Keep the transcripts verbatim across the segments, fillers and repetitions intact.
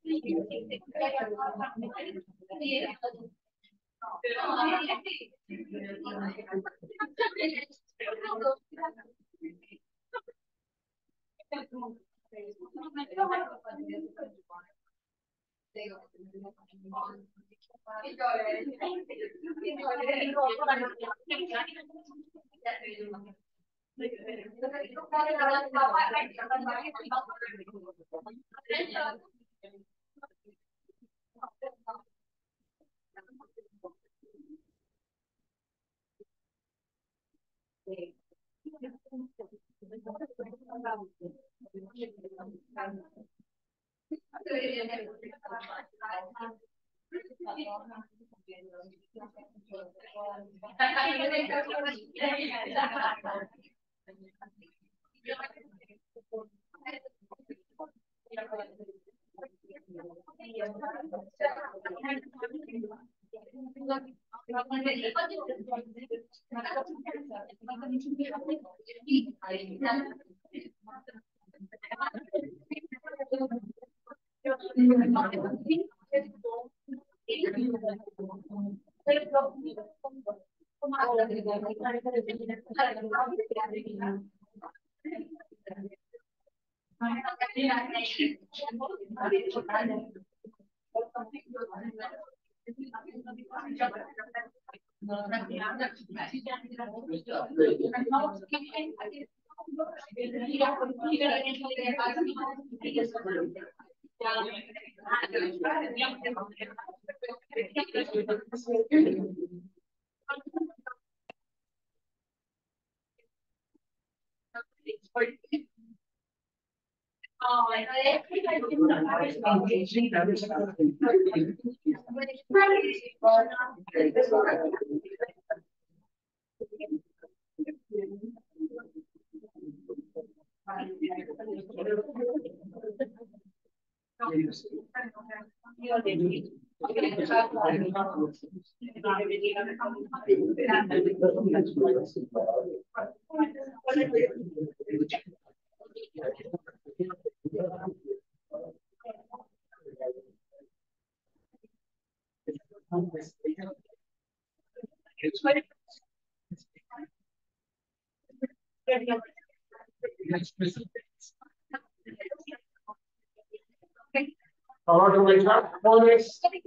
Vamos a comenzar con el-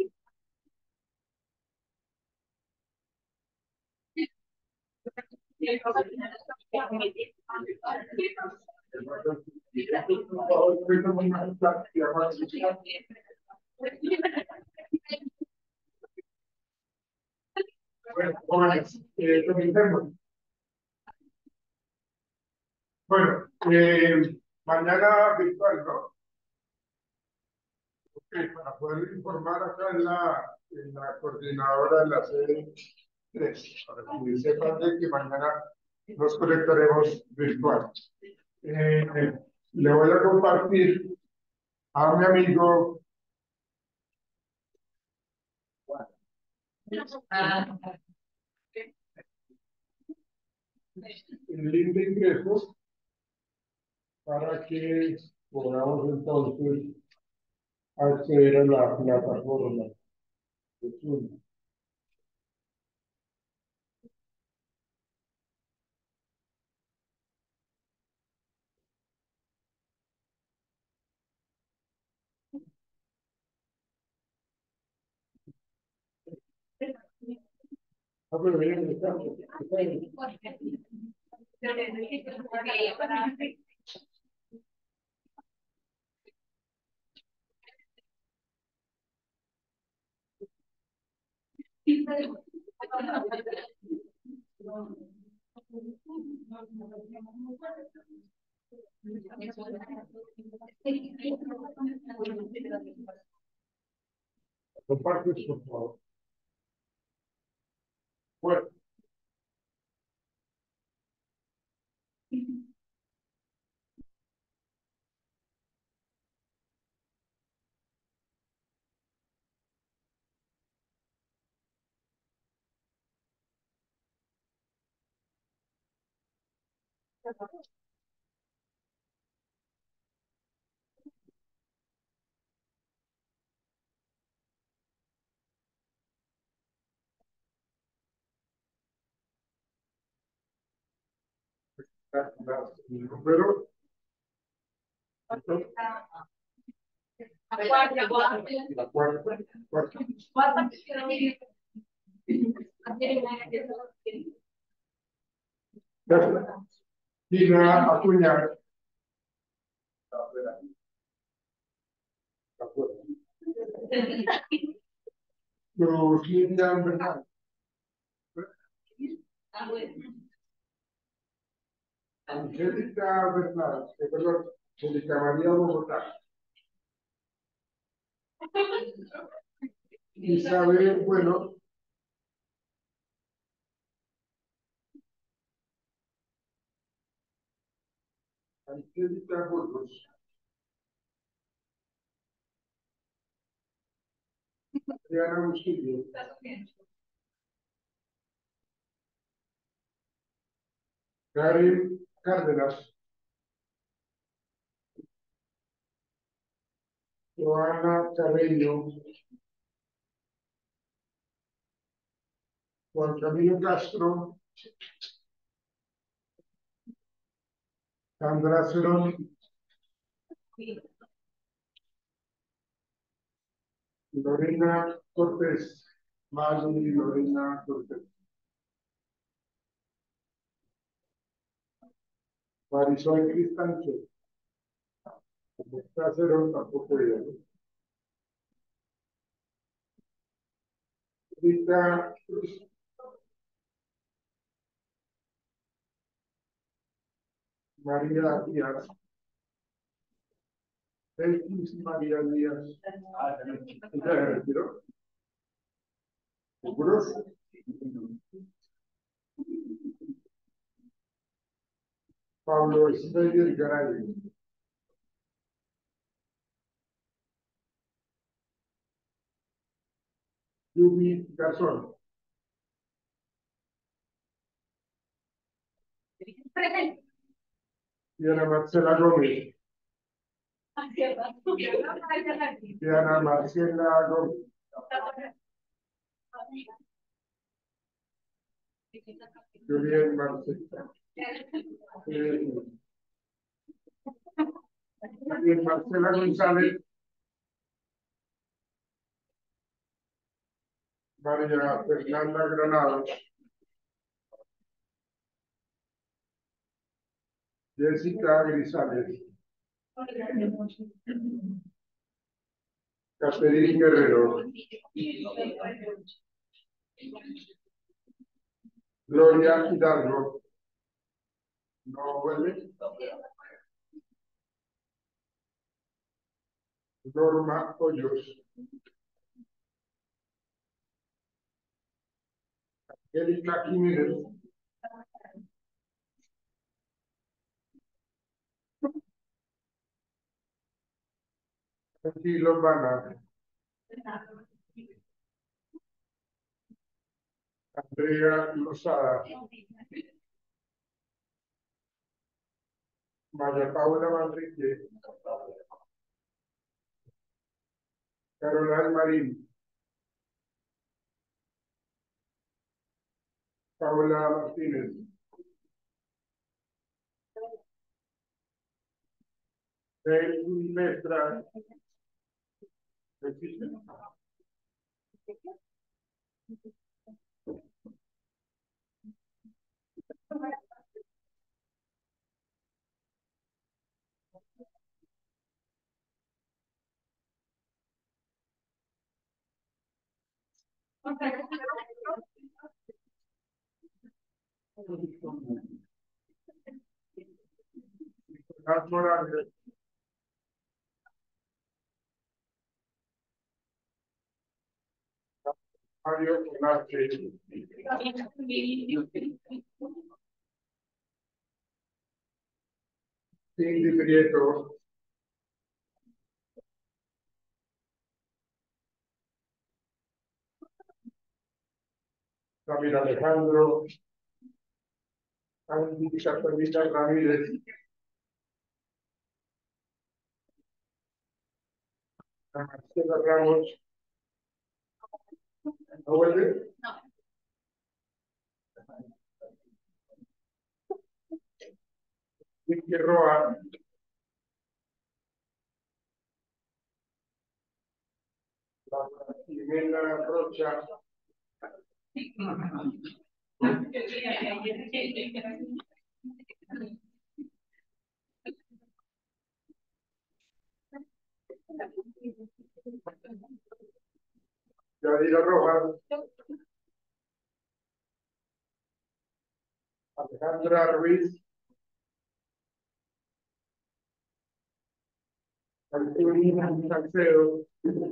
Bueno, jóvenes, eh, comencemos. Bueno, eh, mañana virtual, ¿no? Ok, para poder informar acá en la, en la coordinadora de la sede tres, para que sepan de que mañana nos conectaremos virtual. Eh, le voy a compartir a mi amigo el link de ingresos para que podamos entonces acceder a la plataforma de Zoom. Ah, pero bien, está- está bien. Compartes, por favor. Bueno, Número. La cuarta. Cuarta. Tina Acuña. Lucía Bernal. Angélica Bernal, eh, perdón, Angélica María Bogotá. Isabel, bueno. Angélica Burgos. Adriana Musillo. Karen Cárdenas. Joana Carreño. Juan Camilo Castro. Sandra Cerón. Lorena Cortés. Mari Lorena Cortés. Marisol Cristancho. Está Cerón tampoco ella, ¿no? Rita Cruz. María Díaz. X María Díaz. ¿Ya se retiró? ¿Seguros? Pablo Espeyer Garay. Yumi Garzón. Diana Marcela Gómez. Diana Marcela Gómez. Julián Marcela. Julián Marcela González. María Fernanda Granados. Jessica Grisales. Catherine Guerrero. Gloria Hidalgo. No vuelve. Norma Hoyos. Erika Jiménez. Francisco Lombana. Andrea Lozada. María Paula Manrique. Carolina Marín. Paula Martínez. Mestra. Morales. Mario Hernández. Cindy Prieto. David Alejandro. Andy Catalina Ramírez. Marcela Ramos. ¿No vuelve? No. Vicky Roa, Jimena Rocha, Yadira Rojas, Alejandra Ruiz, Antonina Salcedo,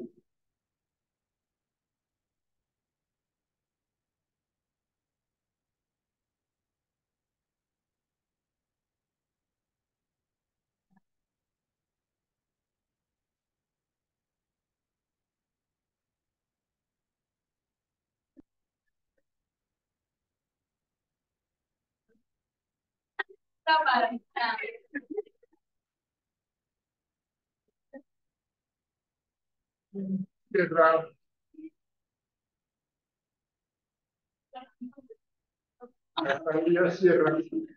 Sierra, Natalia Sierra,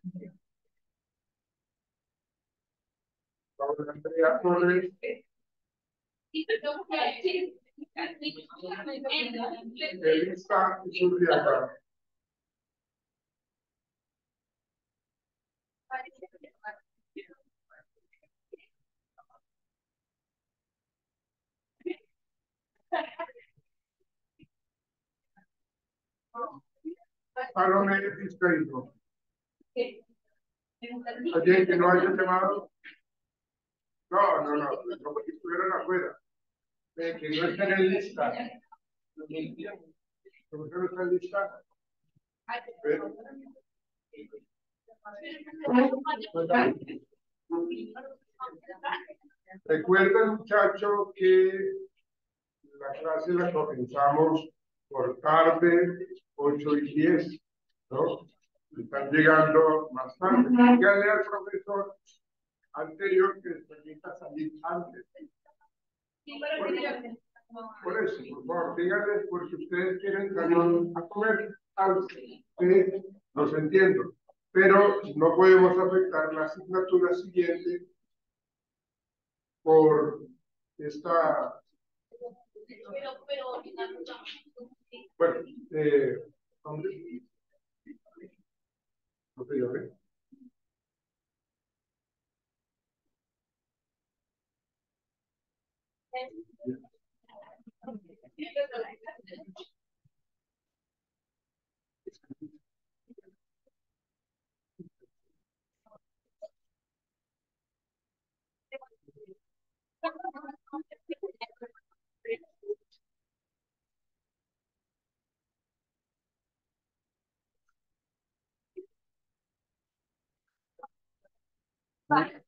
Paula Andrea Torres, Elisa Zurriaga. Salomé Vizcaíno. ¿Alguien que no haya llamado? No, no, no, no porque estuvieron afuera. Eh, que no están en lista. ¿Por qué no están en lista? Pero... Recuerda, muchacho, que la clase la comenzamos por tarde, ocho y diez, ¿no? Están llegando más tarde. Díganle al profesor anterior que les permita salir antes. Por, por eso, por favor, díganles, porque ustedes quieren salir a comer antes. Sí, los entiendo. Pero no podemos afectar la asignatura siguiente por esta... Bueno, eh, ¿dónde? No sé yo, ¿eh? Vale.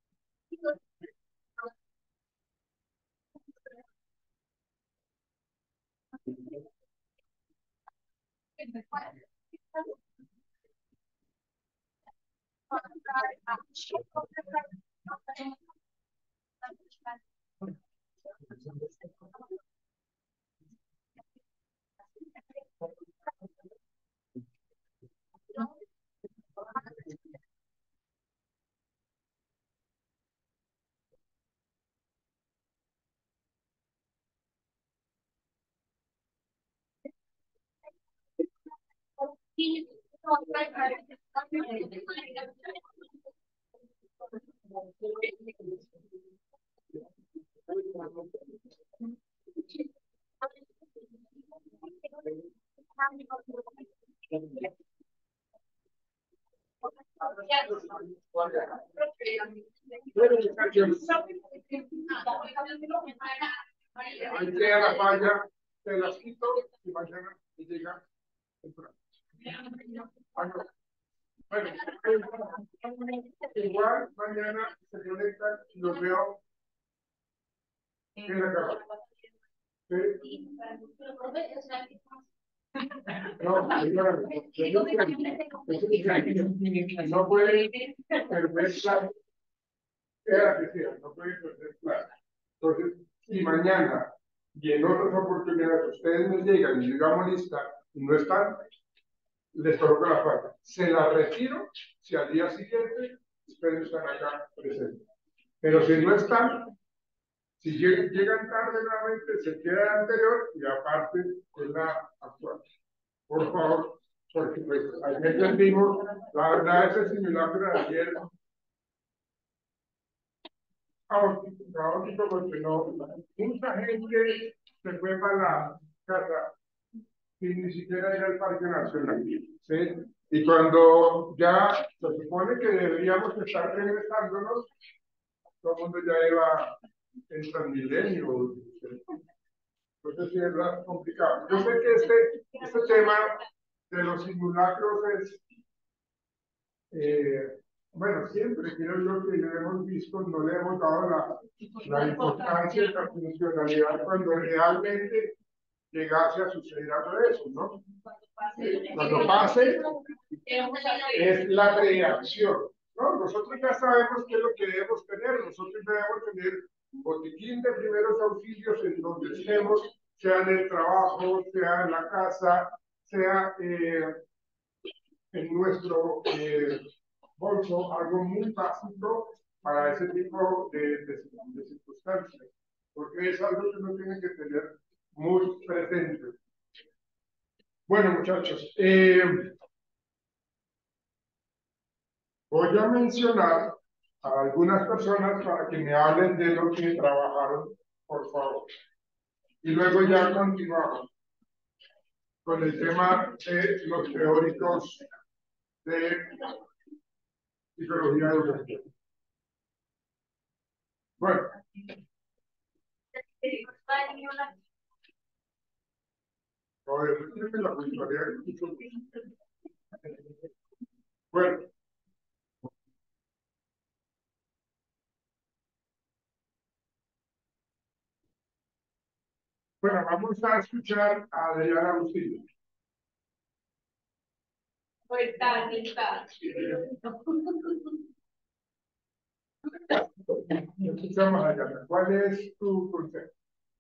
Ahí queda la falla, te las quito y mañana te llega temprano. Bueno, igual mañana se conectan y los veo en la casa. ¿Sí? No, no puede perder clase. Era que sea, no puede perder clase. Entonces, si mañana y en otras oportunidades ustedes nos llegan y llegamos lista y no están, les coloco la falla. Se la retiro si al día siguiente ustedes están acá presentes. Pero si no están, si llegan, llegan tarde nuevamente, se queda el anterior y aparte con la actual. Por favor, porque pues ayer les digo, la verdad ese simulacro de ayer, caótico, caótico porque no, mucha gente se fue para la casa sin ni siquiera ir al Parque Nacional, ¿sí? Y cuando ya se supone que deberíamos estar regresándonos, todo el mundo ya iba en Transmilenio. Entonces sí es más complicado. Yo sé que este, este tema de los simulacros es, eh, bueno, siempre creo yo que lo hemos visto, no le hemos dado la, la importancia y la funcionalidad cuando realmente llegase a suceder algo de eso, ¿no? Cuando pase, es la reacción, ¿no? Nosotros ya sabemos qué es lo que debemos tener, nosotros debemos tener botiquín de primeros auxilios en donde estemos, sea en el trabajo, sea en la casa, sea eh, en nuestro eh, bolso, algo muy básico para ese tipo de, de, de circunstancias, porque es algo que uno tiene que tener muy presente. Bueno, muchachos, eh, voy a mencionar a algunas personas para que me hablen de lo que trabajaron, por favor. Y luego ya continuamos con el tema de los teóricos de psicología educativa. Bueno. Bueno. Bueno, vamos a escuchar a Adriana Bustillo. Pues tal, está. Escuchamos a Adriana. ¿Cuál es tu consejo?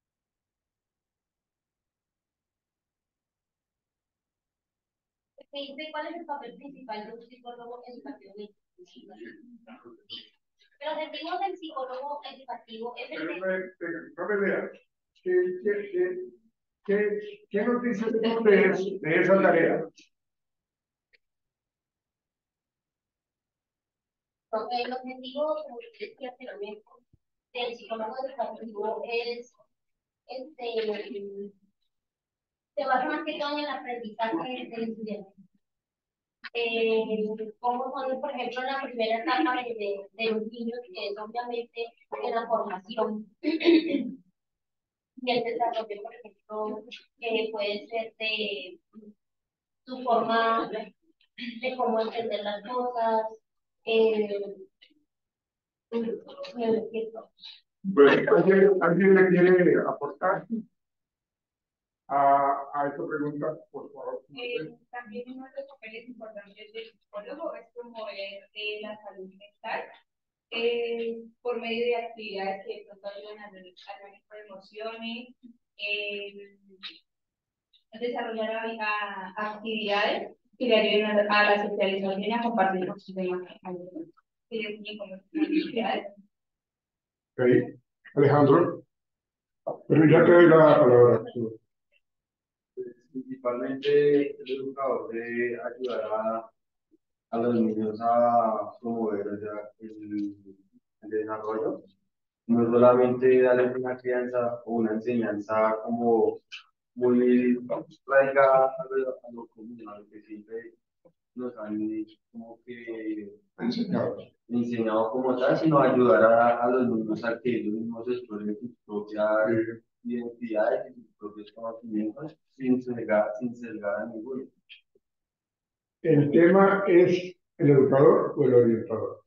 Me dice cuál es el papel principal de un psicólogo educativo. Los objetivos del psicólogo educativo es el de... No me veas. ¿Qué, qué, qué, qué, qué nos dices tú de, eso, de esa tarea? El objetivo, como decía anteriormente, del psicólogo educativo es, este, se basa más que todo en el aprendizaje del estudiante. Eh, como son, por ejemplo, la primera etapa de, de, de los niños, que es obviamente en la formación y el desarrollo, por ejemplo, que puede ser de su forma de cómo entender las cosas. Eh, Bueno, ¿alguien, ¿alguien le quiere aportar a, a esta pregunta, por favor? Eh, también uno de los papeles importantes del psicólogo es promover eh, la salud mental eh, por medio de actividades que de pronto ayudan al manejo de emociones, eh, desarrollar a, a actividades que le ayuden a, a la socialización y a compartir con sus demás compañeros. Que les enseñen cómo son actividades. Okay. Alejandro, pero ya te doy la palabra. Principalmente el educador debe ayudar a, a los niños a promover o sea, el, el desarrollo, no solamente darles una crianza o una enseñanza como muy radicada a lo, a lo común, a lo que siempre nos han como que enseñado, enseñado como tal, sino ayudar a, a los niños a que ellos mismos exploren sus propias sí. identidades y sus propios conocimientos sin sesgar, sin sesgar a ninguno. ¿El tema es el educador o el orientador?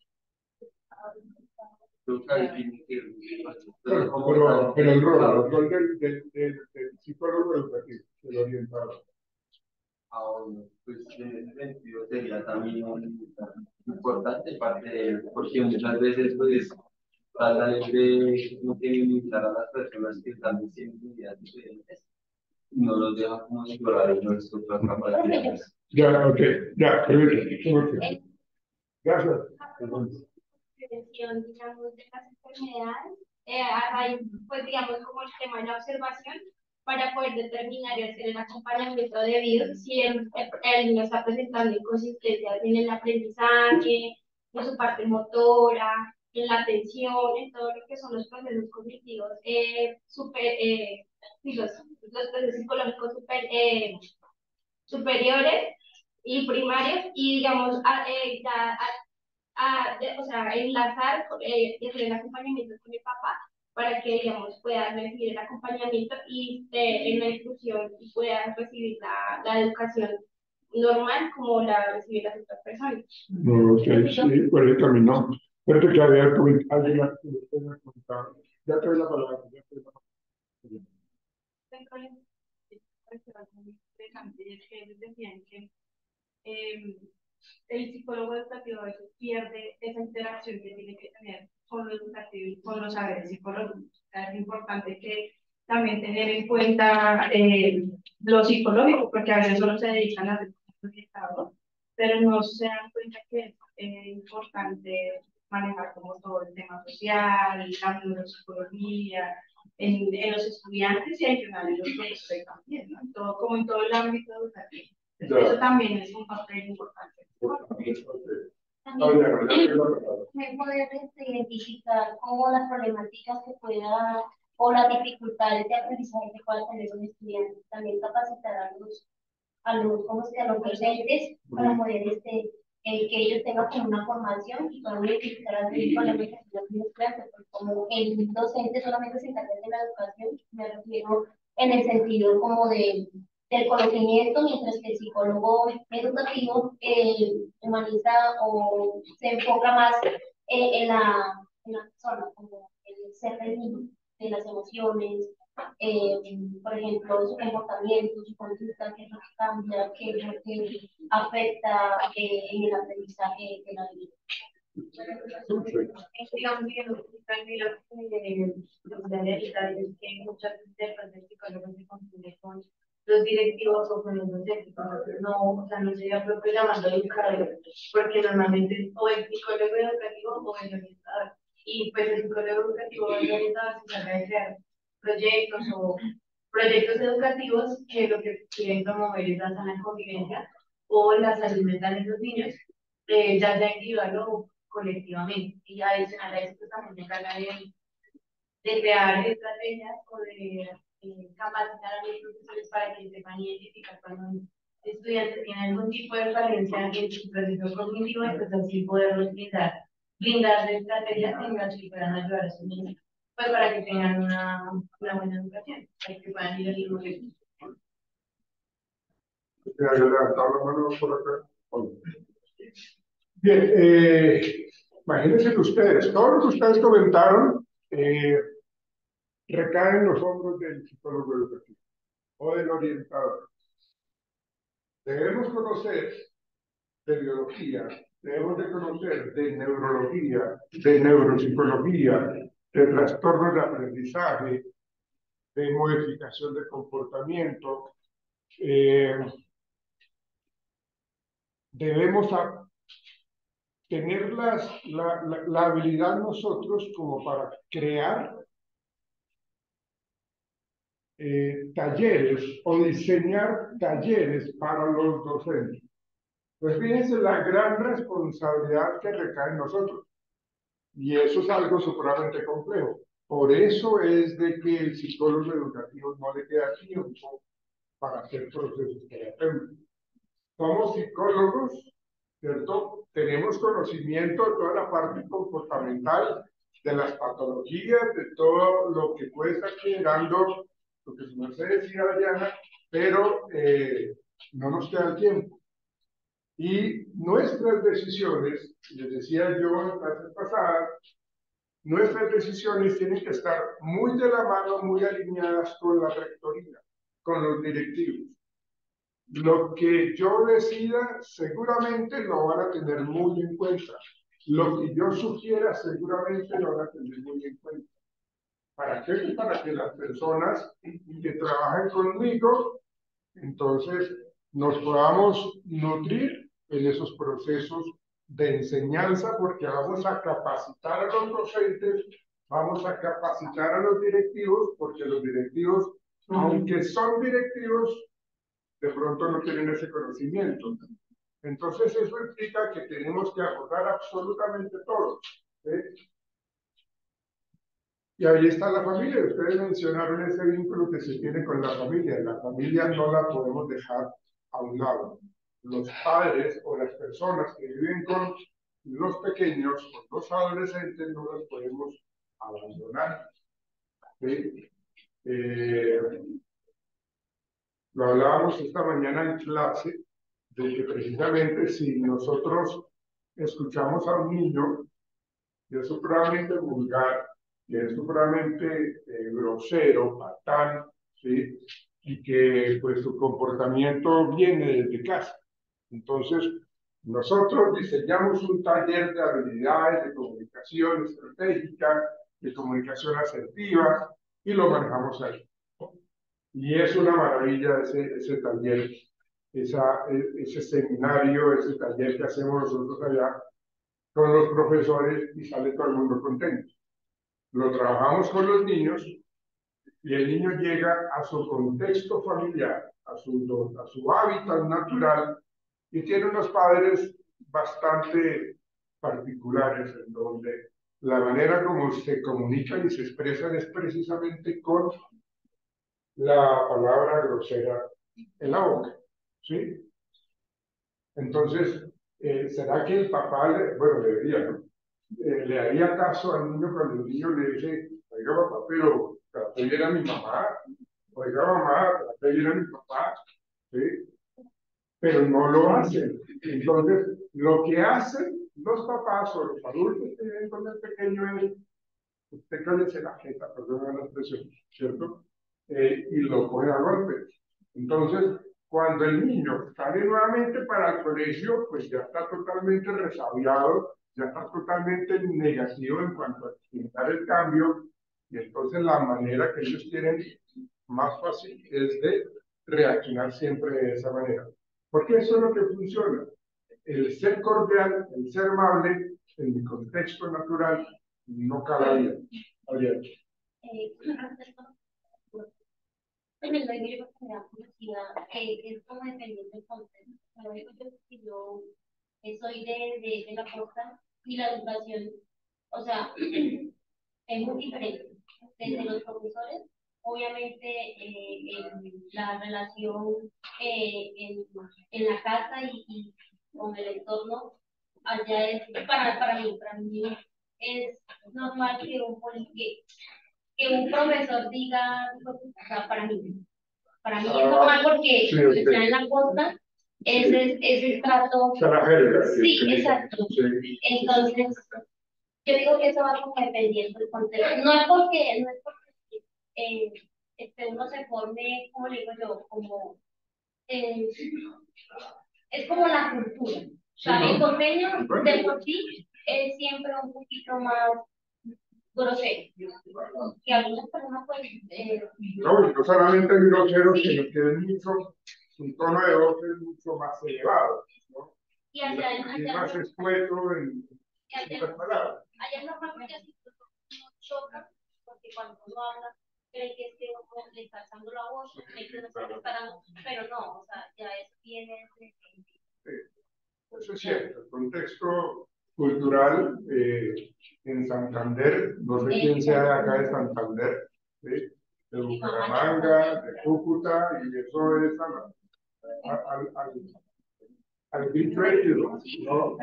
Creo que ahí tiene que pero, pero, pero el rol, el rol del, del, del, del psicólogo educativo, del orientador. Aún, pues en ese sentido sería también importante parte de, porque muchas veces pues tratan de no limitar a las personas que están diciendo ideas diferentes y no los dejan como explorar nuestras capacidades. Ya, ok, ya, permíteme. Gracias. prevención, digamos, de las enfermedades, eh, a raíz, pues digamos, como el tema de la observación, para poder determinar y hacer el acompañamiento debido si el, el niño está presentando inconsistencias en el aprendizaje, en su parte motora, en la atención, en todo lo que son los procesos cognitivos, eh, super, eh, y los, los procesos psicológicos super, eh, superiores y primarios, y digamos, a, eh, ya, a, a, de- o sea, enlazar eh, y hacer el acompañamiento con el papá para que, digamos, pueda recibir el acompañamiento y esté en la inclusión y pueda recibir la, la educación normal como la reciben las otras personas. No, ok, sí, por el camino. Pero te quedaría alguien que lo tenga comentado. Ya te doy la palabra. Ya te doy la palabra. Dentro de lo muy interesante es que ellos decían que eh, el psicólogo educativo a veces pierde esa interacción que tiene que tener con lo educativo y con los saberes psicológicos. O sea, es importante que también tener en cuenta eh, lo psicológico, porque a veces solo se dedican a hacer cosas, pero no se dan cuenta que es eh, importante manejar como todo el tema social, la neuropsicología, en, en los estudiantes y ayudar en los profesores también, ¿no? Todo, como en todo el ámbito educativo. Entonces, eso también es un papel importante. También me poder este, identificar como las problemáticas que pueda o las dificultades de aprendizaje que pueda tener un estudiante. También capacitar a los a los, como que a los docentes para poder este, eh, que ellos tengan como una formación y puedan identificar las problemáticas que los estudiantes, porque como el docente solamente se encarga de la educación, me refiero en el sentido como de del conocimiento, mientras que el psicólogo educativo eh, humaniza o se enfoca más eh, en, la, en la persona, como el ser del niño, de las emociones, eh, por ejemplo, su comportamiento, su conducta, qué es lo que cambia, qué es lo que afecta eh, en el aprendizaje de la vida. Digamos que lo que tranquilo que es que muchas veces el psicólogo se confunde con los directivos o con los docentes. No, o sea, no sería propio llamarlo educador, porque normalmente es o el psicólogo educativo o el orientador. Y pues el psicólogo educativo o el orientador se encarga de crear proyectos o proyectos educativos que lo que quieren promover es la sana convivencia o la salud mental de los niños, eh, ya sea individual o colectivamente. Y adicional a eso, pues también se encarga de, de crear estrategias o de eh, capacitar a los profesores para que sepan identificar cuando un estudiante tiene algún tipo de falencia en su proceso cognitivo, y pues así poderlos brindar, brindar de estrategias en las que puedan ayudar a sus niños, pues para que tengan una, una buena educación, para que puedan ir al mismo ritmo. Bien, eh, imagínense que ustedes, todo lo que ustedes comentaron, eh, recae en los hombros del psicólogo educativo o del orientador. Debemos conocer de biología, debemos de conocer de neurología, de neuropsicología, de trastornos de aprendizaje, de modificación de comportamiento. Eh, debemos a, tener las, la, la, la habilidad nosotros como para crear eh, talleres o diseñar talleres para los docentes. Pues fíjense la gran responsabilidad que recae en nosotros. Y eso es algo supremamente complejo. Por eso es de que el psicólogo educativo no le queda tiempo para hacer procesos terapéuticos. Somos psicólogos, ¿cierto? Tenemos conocimiento de toda la parte comportamental, de las patologías, de todo lo que puede estar generando, lo que no se decía Diana, pero eh, no nos queda el tiempo. Y nuestras decisiones, les decía yo en clases pasadas, nuestras decisiones tienen que estar muy de la mano, muy alineadas con la rectoría, con los directivos. Lo que yo decida seguramente lo van a tener muy en cuenta. Lo que yo sugiera seguramente lo van a tener muy en cuenta. ¿Para qué? Para que las personas que trabajen conmigo, entonces nos podamos nutrir en esos procesos de enseñanza, porque vamos a capacitar a los docentes, vamos a capacitar a los directivos, porque los directivos, aunque son directivos, de pronto no tienen ese conocimiento. Entonces eso implica que tenemos que abordar absolutamente todo. ¿eh? Y ahí está la familia. Ustedes mencionaron ese vínculo que se tiene con la familia. La familia no la podemos dejar a un lado. Los padres o las personas que viven con los pequeños, con los adolescentes, no los podemos abandonar. ¿sí? Eh, lo hablábamos esta mañana en clase, de que precisamente si nosotros escuchamos a un niño que es supremamente vulgar, que es supremamente eh, grosero, patán, ¿sí? Y que pues su comportamiento viene desde casa. Entonces, nosotros diseñamos un taller de habilidades de comunicación estratégica, de comunicación asertiva, y lo manejamos ahí. Y es una maravilla ese, ese taller, esa, ese seminario, ese taller que hacemos nosotros allá con los profesores y sale todo el mundo contento. Lo trabajamos con los niños y el niño llega a su contexto familiar, a su, a su hábitat natural y tiene unos padres bastante particulares en donde la manera como se comunican y se expresan es precisamente con la palabra grosera en la boca, ¿sí? Entonces, eh, ¿será que el papá, le, bueno, debería, ¿no? Eh, le haría caso al niño cuando el niño le dice, oiga papá, pero traté bien a mi mamá, oiga mamá, traté bien a mi papá, ¿sí? Pero no lo hacen. Entonces, lo que hacen los papás o los adultos que viven con el pequeño es, usted cállese la jeta, perdón la expresión, ¿cierto? Eh, y lo coge a golpes. Entonces, cuando el niño sale nuevamente para el colegio, pues ya está totalmente resabiado, ya está totalmente negativo en cuanto a experimentar el cambio, y entonces la manera que ellos tienen más fácil es de reaccionar siempre de esa manera. Porque eso es lo que funciona. El ser cordial, el ser amable, en mi contexto natural, no cala bien. Eh, en el libro que me da curiosidad, que es como dependiendo del contexto. Lo digo yo que yo eh, soy de, de, de la costa y la educación, o sea, es muy diferente. Desde los profesores, obviamente, eh, en la relación eh, en, en la casa y, y con el entorno, allá es, para, para mí, para mí es normal que un, que, que un profesor diga, o sea, para mí, para mí es normal porque sí, okay. ya en la costa, ese, ese trato. Sí, exacto. Sí. Entonces, yo digo que eso va como dependiendo del contexto. No es porque, no es porque eh, este, uno se forme, como le digo yo, como eh, es como la cultura. O sea, el costeño de por sí es siempre un poquito más grosero. Que algunas personas pues. Eh, no, no solamente es grosero, sí. Sino que es mucho, su tono de voz es mucho más elevado, ¿no? Y allá, allá, y más escueto en ciertas palabras. Allá es normal porque así no choca, porque cuando uno habla, cree que este otro le está alzando la voz, cree que no está disparando, pero no, o sea, ya eso viene desde sí, eso es cierto. El contexto cultural eh, en Santander, no sé quién sea de acá de Santander, ¿sí? De Bucaramanga, de Cúcuta, y eso es al, al, al, al grito herido, ¿no?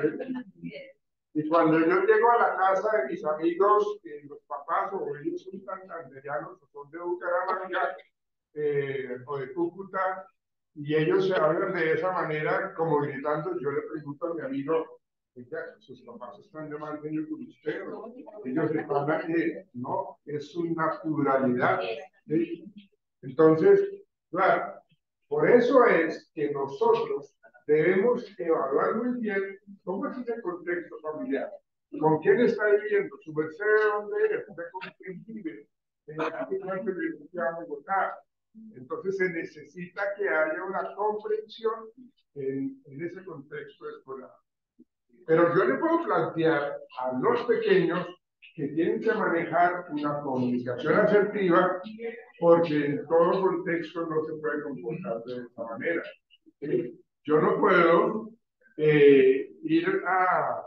Y cuando yo llego a la casa de mis amigos, eh, los papás o ellos son santanderianos o son de Bucaramanga eh, o de Cúcuta, y ellos se hablan de esa manera, como gritando, yo le pregunto a mi amigo, sus papás están llamando a ellos con usted, ellos están aquí, no, es su naturalidad. ¿Sí? Entonces, claro, por eso es que nosotros debemos evaluar muy bien cómo es ese contexto familiar, con quién está viviendo, su merced de dónde es, con quién vive, en qué parte de Bogotá. Entonces se necesita que haya una comprensión en, en ese contexto escolar. Pero yo le puedo plantear a los pequeños que tienen que manejar una comunicación asertiva porque en todo contexto no se puede comportar de esta manera. ¿Sí? Yo no puedo eh, ir a,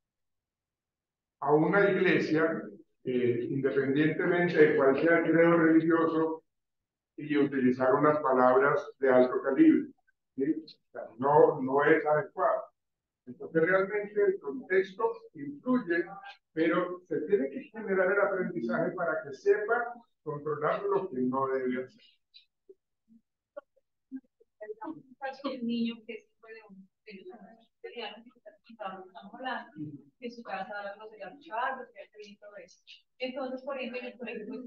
a una iglesia, eh, independientemente de cuál sea el credo religioso, y utilizar unas palabras de alto calibre. ¿Sí? O sea, no, no es adecuado. Entonces realmente el contexto influye, pero se tiene que generar el aprendizaje para que sepa controlar lo que no debe hacer. Un niño que es hijo de un vegetariano que estamos hablando, que en su casa habla grosería mucho algo, que y todo eso. Entonces, por ejemplo, en el colegio, pues,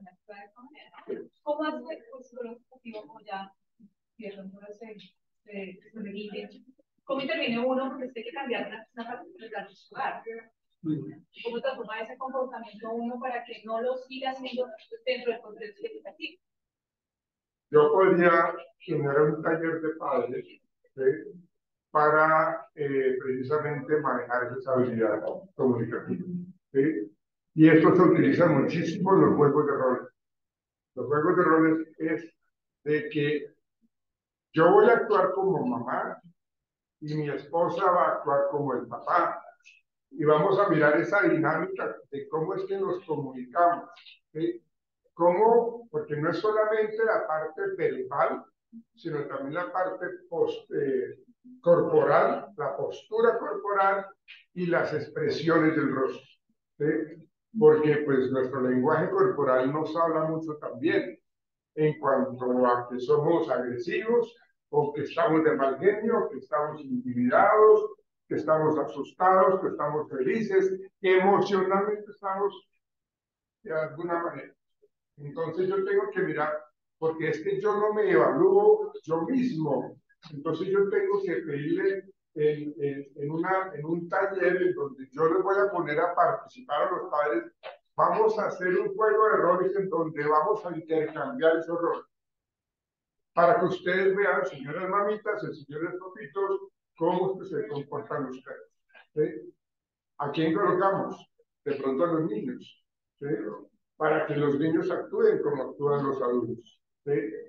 ¿cómo hace pues, un objetivo como ya, cierto, no se, se, se repite? ¿Cómo interviene uno? Porque usted hay que cambiar una, una particularidad de su hogar. ¿Cómo transforma ese comportamiento uno para que no lo siga haciendo dentro del contexto educativo? Yo podría generar un taller de padres, ¿sí? Para eh, precisamente manejar esa habilidad comunicativa. ¿Sí? Y esto se utiliza muchísimo en los juegos de roles. Los juegos de roles es de que yo voy a actuar como mamá y mi esposa va a actuar como el papá. Y vamos a mirar esa dinámica de cómo es que nos comunicamos. ¿Sí? ¿Cómo? Porque no es solamente la parte verbal, sino también la parte post, eh, corporal, la postura corporal y las expresiones del rostro. ¿Sí? Porque pues nuestro lenguaje corporal nos habla mucho también en cuanto a que somos agresivos o que estamos de mal genio, que estamos intimidados, que estamos asustados, que estamos felices, que emocionalmente estamos de alguna manera. Entonces yo tengo que mirar, porque es que yo no me evalúo yo mismo. Entonces yo tengo que pedirle en, en, en, una, en un taller en donde yo les voy a poner a participar a los padres. Vamos a hacer un juego de roles en donde vamos a intercambiar esos roles. Para que ustedes vean, señoras mamitas y señores papitos, cómo es que se comportan ustedes. ¿Sí? ¿A quién colocamos? De pronto a los niños. ¿Sí? Para que los niños actúen como actúan los adultos. ¿Sí?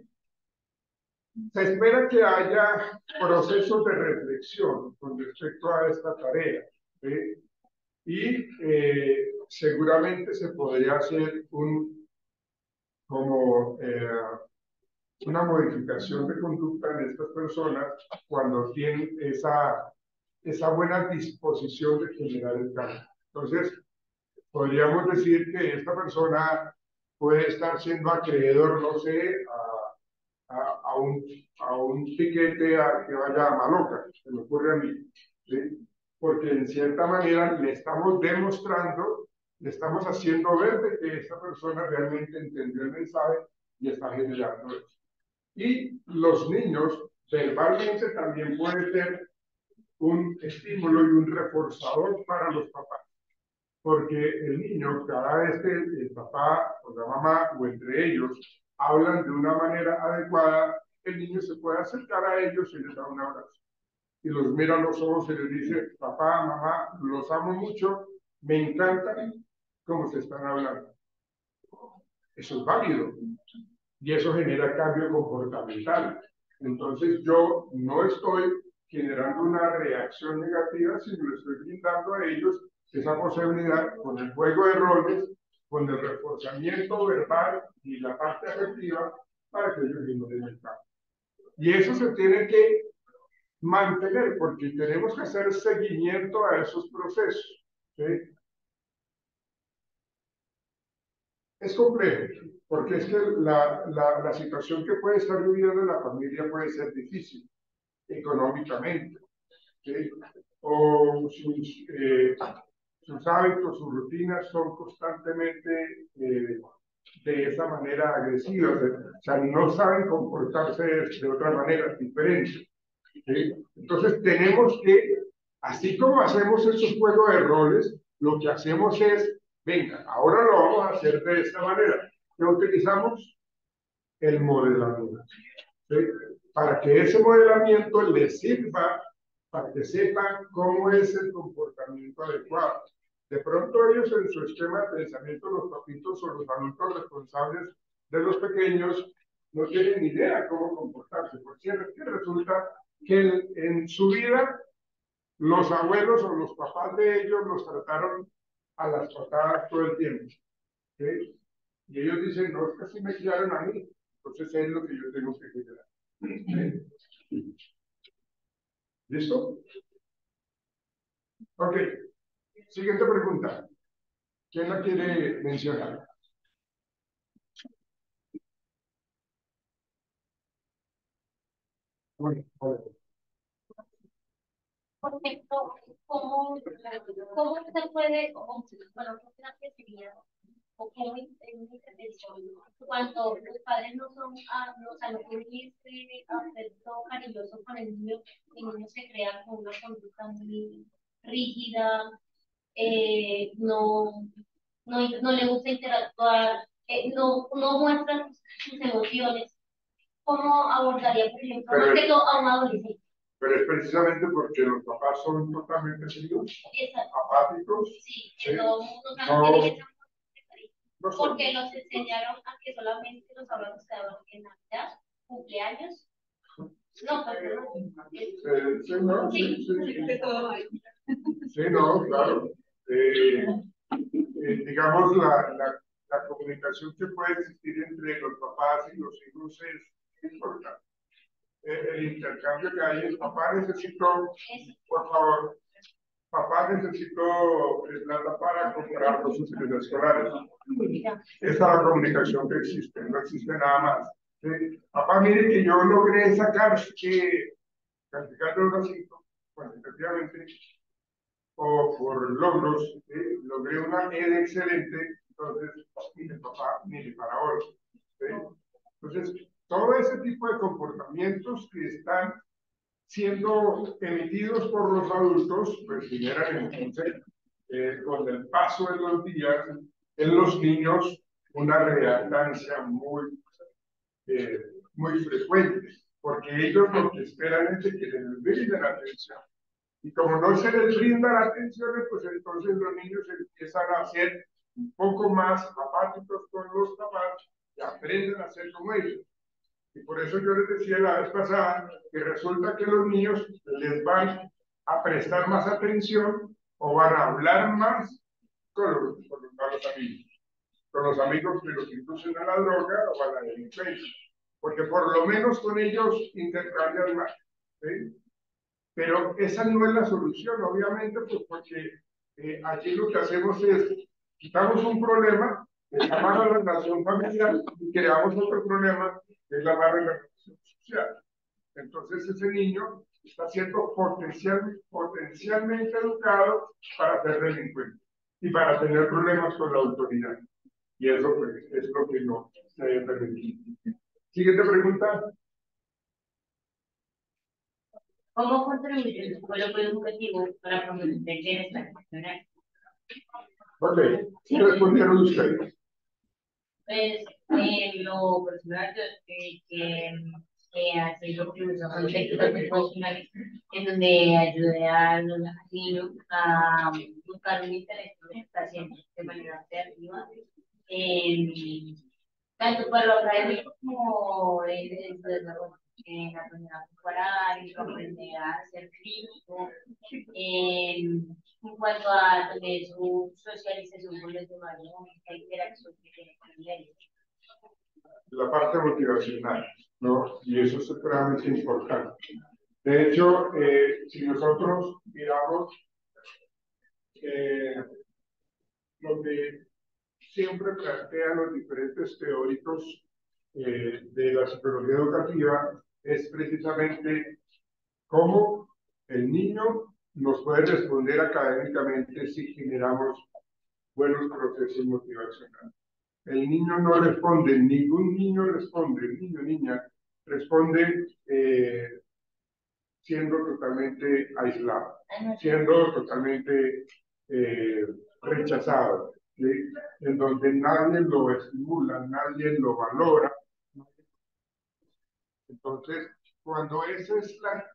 Se espera que haya procesos de reflexión con respecto a esta tarea. ¿Sí? Y eh, seguramente se podría hacer un, como, eh, una modificación de conducta en estas personas cuando tienen esa, esa buena disposición de generar el cambio. Entonces, podríamos decir que esta persona puede estar siendo acreedor, no sé, a, a, a, un, a un tiquete a que vaya a Maloca, se me ocurre a mí, ¿sí? Porque en cierta manera le estamos demostrando, le estamos haciendo ver de que esta persona realmente entendió el mensaje y está generando eso. Y los niños verbalmente también pueden ser un estímulo y un reforzador para los papás. Porque el niño, cada vez que el papá o la mamá o entre ellos hablan de una manera adecuada, el niño se puede acercar a ellos y les da un abrazo. Y los mira a los ojos y les dice, papá, mamá, los amo mucho, me encanta cómo se están hablando. Eso es válido. Y eso genera cambio comportamental. Entonces yo no estoy generando una reacción negativa, sino le estoy brindando a ellos esa posibilidad con el juego de roles, con el reforzamiento verbal y la parte afectiva para que ellos generen el cambio. Y eso se tiene que mantener porque tenemos que hacer seguimiento a esos procesos. ¿Sí? Es complejo, porque es que la, la, la situación que puede estar viviendo la familia puede ser difícil económicamente, ¿sí? O sus, eh, sus hábitos, sus rutinas son constantemente eh, de esa manera agresiva, o sea, no saben comportarse de otra manera diferente. ¿Sí? Entonces tenemos que, así como hacemos esos juegos de roles, lo que hacemos es, venga, ahora lo vamos a hacer de esta manera. ¿Qué utilizamos? El modelamiento. ¿Sí? Para que ese modelamiento le sirva para que sepan cómo es el comportamiento adecuado. De pronto ellos en su esquema de pensamiento, los papitos o los adultos responsables de los pequeños, no tienen ni idea cómo comportarse, porque resulta que en, en su vida los abuelos o los papás de ellos los trataron a las patadas todo el tiempo. ¿Sí? Y ellos dicen, no, es que así me criaron a mí, entonces es lo que yo tengo que cuidar. ¿Sí? ¿Listo? Ok. Siguiente pregunta. ¿Quién la quiere mencionar? Bueno, bueno. Por ejemplo, ¿cómo, cómo se puede, o, bueno, qué sería, o cómo intervención cuando los padres no son, ah, no, o sea, no tienen este afecto cariñoso con el niño, el niño se crea con una conducta muy rígida, eh, no, no, no le gusta interactuar, eh, no, no muestra sus emociones? ¿Cómo abordaría, por ejemplo, Pero más es- que todo a un adolescente? Pero es precisamente porque los papás son totalmente fríos, Exacto. apáticos, Sí, ¿sí? que todo el mundo No, también tiene esa no son. porque nos enseñaron a que solamente los abrazos se daban en Navidad, cumpleaños. No, pero no. Eh, sí, no, sí, sí, sí. De todo hay. Sí, no, claro. Eh, eh, digamos, la, la, la comunicación que puede existir entre los papás y los hijos es importante. Eh, el intercambio que hay es, papá necesito, por favor, papá necesito plata para comprar los útiles escolares. Esa es la comunicación que existe, no existe nada más. ¿Sí? Papá, mire que yo logré sacar que calificando los cinco, cuantitativamente, o por logros, ¿sí? Logré una E D excelente, entonces, mire papá, mire para ahora. ¿Sí? Entonces, todo ese tipo de comportamientos que están siendo emitidos por los adultos, pues generan entonces, eh, con el paso de los días, en los niños, una reactancia muy, eh, muy frecuente, porque ellos lo que esperan es de que les brinden atención. Y como no se les brinda la atención, pues entonces los niños empiezan a ser un poco más apáticos con los papás y aprenden a ser como ellos. Y por eso yo les decía la vez pasada que resulta que los niños les van a prestar más atención o van a hablar más con los, con los malos amigos, con los amigos que los inducen a la droga o a la delincuencia, porque por lo menos con ellos intercambian más. ¿Sí? Pero esa no es la solución, obviamente, pues porque eh, aquí lo que hacemos es quitamos un problema, que es la mala relación familiar, y creamos otro problema, que es la mala relación social. Entonces ese niño está siendo potencial, potencialmente educado para ser delincuente y para tener problemas con la autoridad. Y eso pues, es lo que no se debe permitir. Siguiente pregunta. ¿Cómo contribuye el psicólogo educativo para promover el bienestar emocional? Ok, ¿qué respondieron ustedes? Pues, en lo personal, yo estoy que, que hace lo que uso con técnicas emocionales, en donde ayude a los niños a buscar un interés por el paciente de manera creativa, en, tanto para lo académico como en el desarrollo, en aprender a comparar, en aprender a ser crítico, en, en cuanto a tener su socialización con los demás, ¿no? Esta interacción que tiene con ellos. La parte motivacional, ¿no? Y eso es extremadamente importante. De hecho, eh, si nosotros miramos eh, lo que siempre plantean los diferentes teóricos eh, de la psicología educativa, es precisamente cómo el niño nos puede responder académicamente si generamos buenos procesos motivacionales. El niño no responde, ningún niño responde, el niño, niña, responde eh, siendo totalmente aislado, siendo totalmente eh, rechazado, ¿sí? En donde nadie lo estimula, nadie lo valora. Entonces, cuando esa es la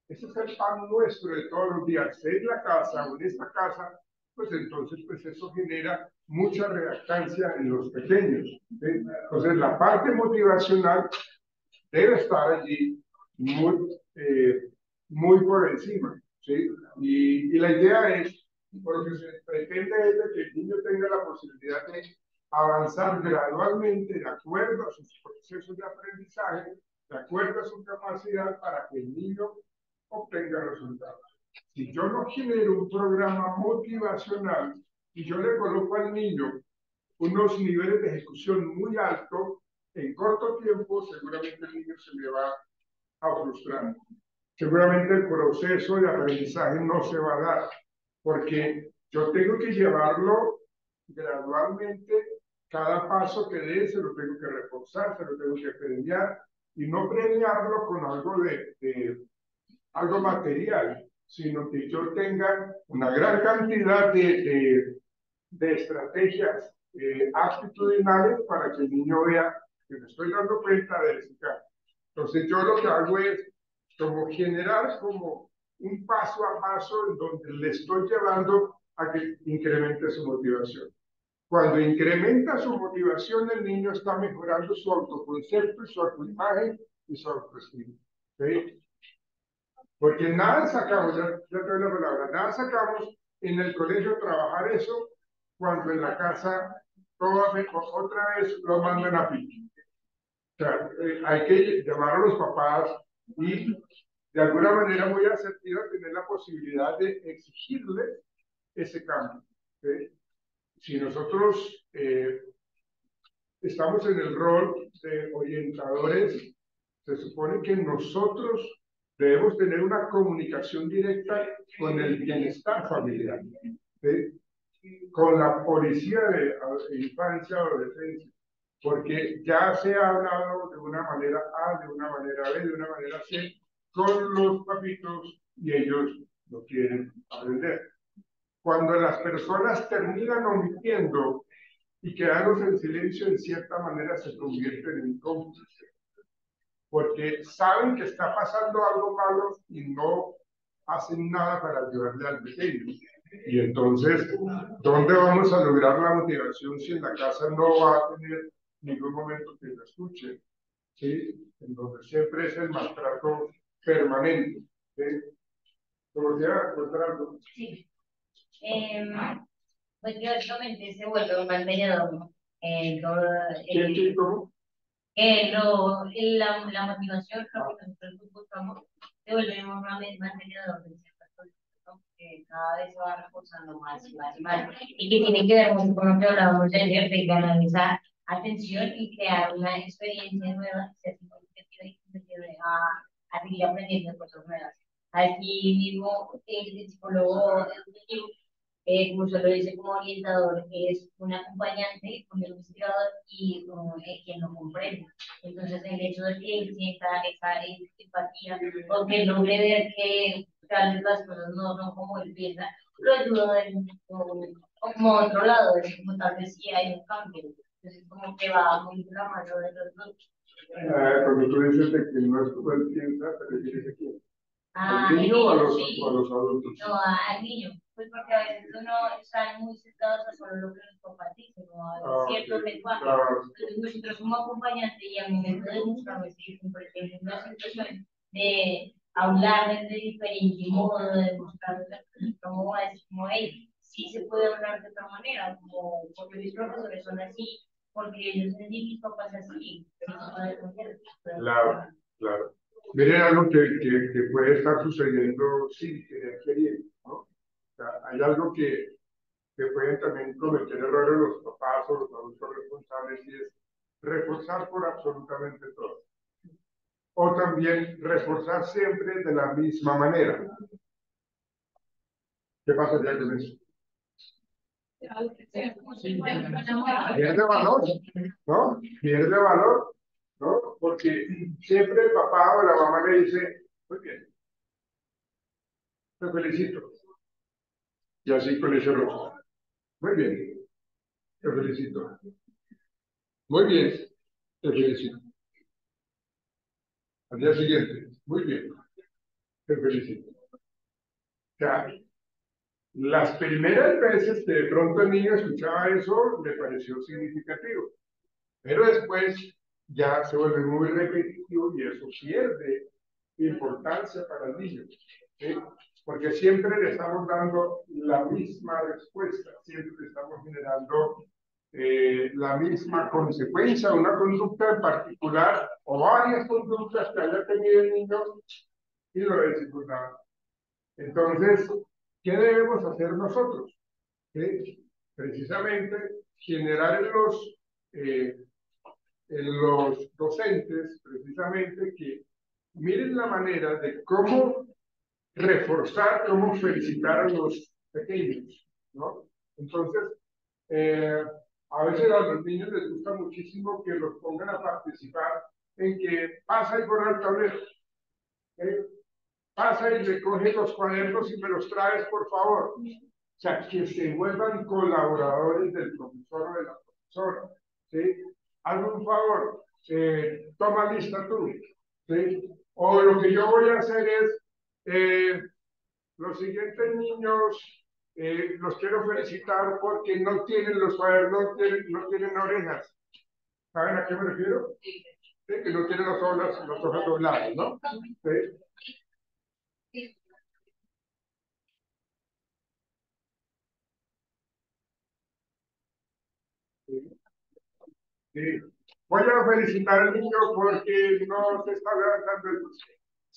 ese es el pan nuestro de todos los días. Si en la casa o en esta casa, pues entonces pues eso genera mucha reactancia en los pequeños. ¿Sí? Entonces la parte motivacional debe estar allí muy, eh, muy por encima. ¿Sí? Y, y la idea es, porque se pretende es de que el niño tenga la posibilidad de avanzar gradualmente de acuerdo a sus procesos de aprendizaje, de acuerdo a su capacidad para que el niño obtenga resultados. Si yo no genero un programa motivacional y yo le coloco al niño unos niveles de ejecución muy altos, en corto tiempo seguramente el niño se le va a frustrar. Seguramente el proceso de aprendizaje no se va a dar, porque yo tengo que llevarlo gradualmente, cada paso que dé se lo tengo que reforzar, se lo tengo que premiar, y no premiarlo con algo de, de algo material, sino que yo tenga una gran cantidad de, de, de estrategias eh, actitudinales para que el niño vea que me estoy dando cuenta de ese cambio. Entonces yo lo que hago es como generar como un paso a paso en donde le estoy llevando a que incremente su motivación. Cuando incrementa su motivación, el niño está mejorando su autoconcepto y su autoimagen y su autoestima. ¿Sí? Porque nada sacamos, ya, ya te doy la palabra, nada sacamos en el colegio trabajar eso cuando en la casa toda, otra vez lo mandan a pique. O sea, eh, hay que llamar a los papás y de alguna manera muy asertiva tener la posibilidad de exigirle ese cambio. ¿Sí? Si nosotros eh, estamos en el rol de orientadores, se supone que nosotros debemos tener una comunicación directa con el bienestar familiar, ¿sí? Con la policía de, de infancia, adolescencia, porque ya se ha hablado de una manera A, de una manera B, de una manera C, con los papitos y ellos no quieren aprender. Cuando las personas terminan omitiendo y quedarnos en silencio, en cierta manera se convierten en cómplices, porque saben que está pasando algo malo y no hacen nada para ayudarle al pequeño. Y entonces, ¿dónde vamos a lograr la motivación si en la casa no va a tener ningún momento que lo escuche? ¿Sí? En donde siempre es el maltrato permanente. ¿Sí? ¿Cómo se llama? ¿Contrato? Sí. Eh, pues que básicamente se vuelve un mantenedor, ¿no? Eh, todo, ¿Quién, eh, quién, cómo? eh, lo, la, la motivación, lo que nosotros buscamos, se vuelve un mantenedor de ciertas cosas, ¿no? Que cada vez se va reforzando más y más y más, y que tiene que ver mucho con lo que hablábamos de ayer, de canalizar atención y crear una experiencia nueva, ser significativa y que se lleve a, a seguir aprendiendo cosas nuevas. Aquí mismo el psicólogo educativo, eh, como se lo dice como orientador, es un acompañante, un investigador y um, eh, quien lo comprende. Entonces, el hecho de que él sienta esa empatía o que logre ver que tal vez las cosas no son como él piensa, lo ayuda a ver como, como otro lado, es como tal vez sí hay un cambio. Entonces, como que va muy de la mano de los dos. Eh, cuando tú dices de que no es como él piensa, ¿te refieres a quién? Ah, ¿Al niño o a los, sí. o a los adultos? No, al niño, pues porque a veces uno está muy sesgados a solo lo que los papás dicen, o a Ah, ciertos okay. lenguajes. Claro. Entonces nosotros como acompañante y al momento de buscar si en una situación de hablar de diferente modo, de buscar cómo es, como hey, sí se puede hablar de otra manera, como porque mis profesores son así, porque ellos son mis papás así, Claro, claro. Miren algo que, que, que puede estar sucediendo sin querer queriendo, ¿no? O sea, hay algo que, que pueden también cometer errores los papás o los adultos responsables y es reforzar por absolutamente todo. O también reforzar siempre de la misma manera. ¿Qué pasaría con eso? Pierde valor, ¿no? Pierde valor, ¿no? Porque siempre el papá o la mamá le dice, muy bien, te felicito. Y así con ese rostro. Muy bien, te felicito. Muy bien, te felicito. Al día siguiente, muy bien, te felicito. O sea, las primeras veces que de pronto el niño escuchaba eso, le pareció significativo. Pero después ya se vuelve muy repetitivo y eso pierde importancia para el niño, ¿sí? Porque siempre le estamos dando la misma respuesta, siempre le estamos generando eh, la misma consecuencia, una conducta en particular o varias conductas que haya tenido el niño y lo he dificultado. Entonces, ¿qué debemos hacer nosotros? ¿Sí? Precisamente generar en los, eh, en los docentes, precisamente, que miren la manera de cómo reforzar, cómo felicitar a los pequeños, ¿no? Entonces, eh, a veces a los niños les gusta muchísimo que los pongan a participar en que pasa y borra el tablero, ¿eh? Pasa y recoge los cuadernos y me los traes, por favor. O sea, que se vuelvan colaboradores del profesor o de la profesora, ¿sí? Hazme un favor, eh, toma lista tú, ¿sí? O lo que yo voy a hacer es, eh, los siguientes niños, eh, los quiero felicitar porque no tienen los cuadernos, no tienen, no tienen orejas. ¿Saben a qué me refiero? ¿Sí? Que no tienen los ojos, los ojos doblados, ¿no? ¿Sí? Sí. Sí. Voy a felicitar al niño porque no se está levantando el bus.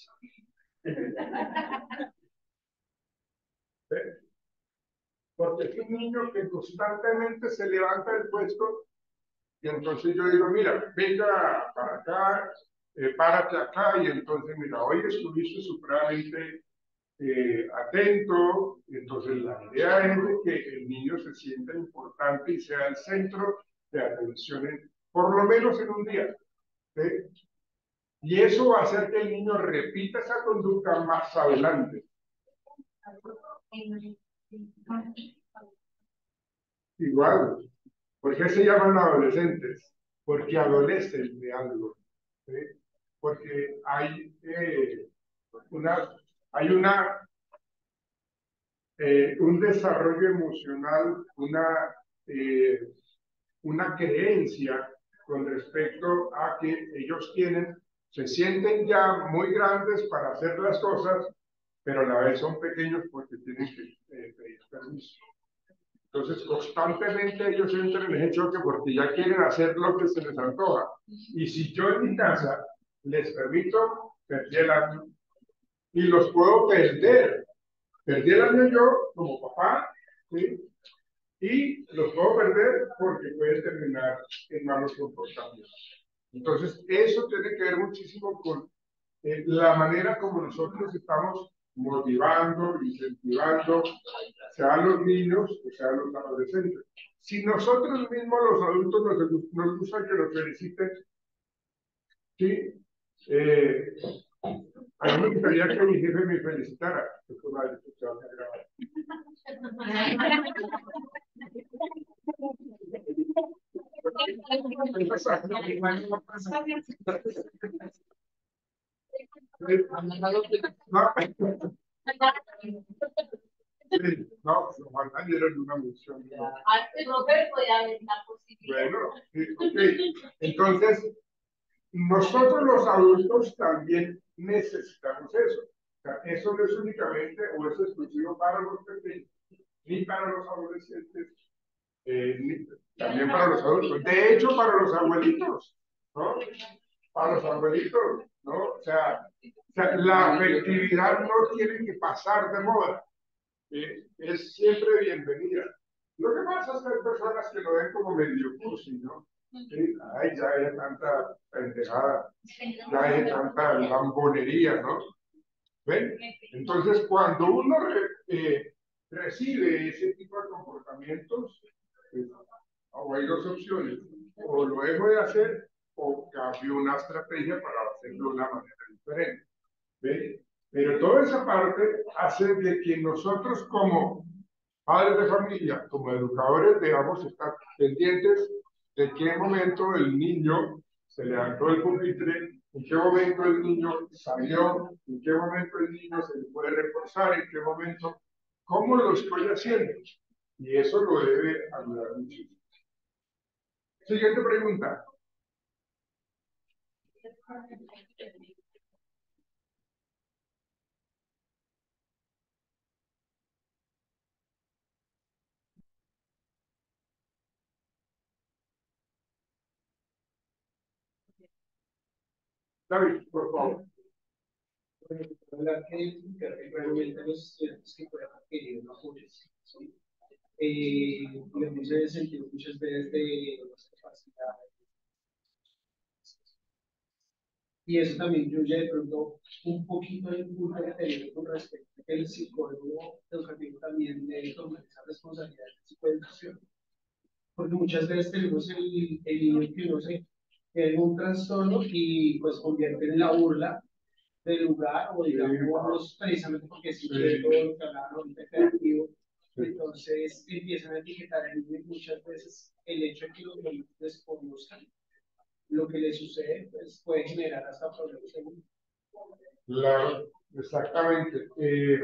¿Sí? Porque es un niño que constantemente se levanta del puesto y entonces yo digo, mira, venga para acá, eh, párate acá y entonces, mira, hoy estuviste supremamente eh, atento, entonces la idea es de que el niño se sienta importante y sea el centro de atención, en, por lo menos en un día. ¿Sí? Y eso va a hacer que el niño repita esa conducta más adelante. Igual, ¿por qué se llaman adolescentes? Porque adolecen de algo. ¿Sí? Porque hay, eh, una, hay una, eh, un desarrollo emocional, una, eh, una creencia con respecto a que ellos tienen, se sienten ya muy grandes para hacer las cosas, pero a la vez son pequeños porque tienen que eh, pedir permiso. Entonces, constantemente ellos entran en ese choque porque ya quieren hacer lo que se les antoja. Y si yo en mi casa les permito, perdí el año y los puedo perder. Perdí el año yo como papá, ¿sí? Y los puedo perder porque pueden terminar en malos comportamientos. Entonces, eso tiene que ver muchísimo con eh, la manera como nosotros estamos motivando, incentivando, sean los niños o sean los adolescentes. Si nosotros mismos, los adultos, nos, nos gusta que nos feliciten, ¿sí? Eh, a mí me gustaría que mi jefe me felicitara. Que fue una discusión que grababa. Sí, no, ojalá dieran una mención. ¿No? Bueno, sí, ok. Entonces, nosotros los adultos también necesitamos eso. O sea, eso no es únicamente o es exclusivo para los pequeños, ni para los adolescentes, eh, ni, también para los adultos. De hecho, para los abuelitos, ¿no? Para los abuelitos, ¿no? O sea, o sea la afectividad no tiene que pasar de moda. Eh, es siempre bienvenida. Lo que pasa es que hay personas que lo ven como medio cursi, ¿no? Sí, ay, ya hay tanta pendejada, ya hay tanta lambonería, ¿no? ¿Ven? Entonces, cuando uno re, eh, recibe ese tipo de comportamientos, pues, o hay dos opciones, o lo dejo de hacer, o cambio una estrategia para hacerlo de una manera diferente. ¿Ven? Pero toda esa parte hace de que nosotros como padres de familia, como educadores, debamos estar pendientes de qué momento el niño se levantó el pupitre, en qué momento el niño salió, en qué momento el niño se le puede reforzar, en qué momento, cómo lo estoy haciendo. Y eso lo debe ayudar muchísimo. Siguiente pregunta. David, por favor. Hablar que realmente los estudiantes que puedan adquirir una apoyos, ¿sí? Eh, digamos, en el sentido muchas veces de las capacidades. Y eso también incluye de pronto un poquito de punto que tener con respecto a que el psicólogo educativo también debe tomar esa responsabilidad de psicoeducación. Porque muchas veces tenemos el, el niño que no sé, tiene un trastorno y pues convierte en la burla del lugar o digamos precisamente porque es inquieto, lo que hablaban ahorita, creativo. Entonces empiezan a etiquetar a niños muchas veces el hecho de que los niños desconozcan lo que les sucede, pues puede generar hasta problemas de mundo. Claro, exactamente. Eh,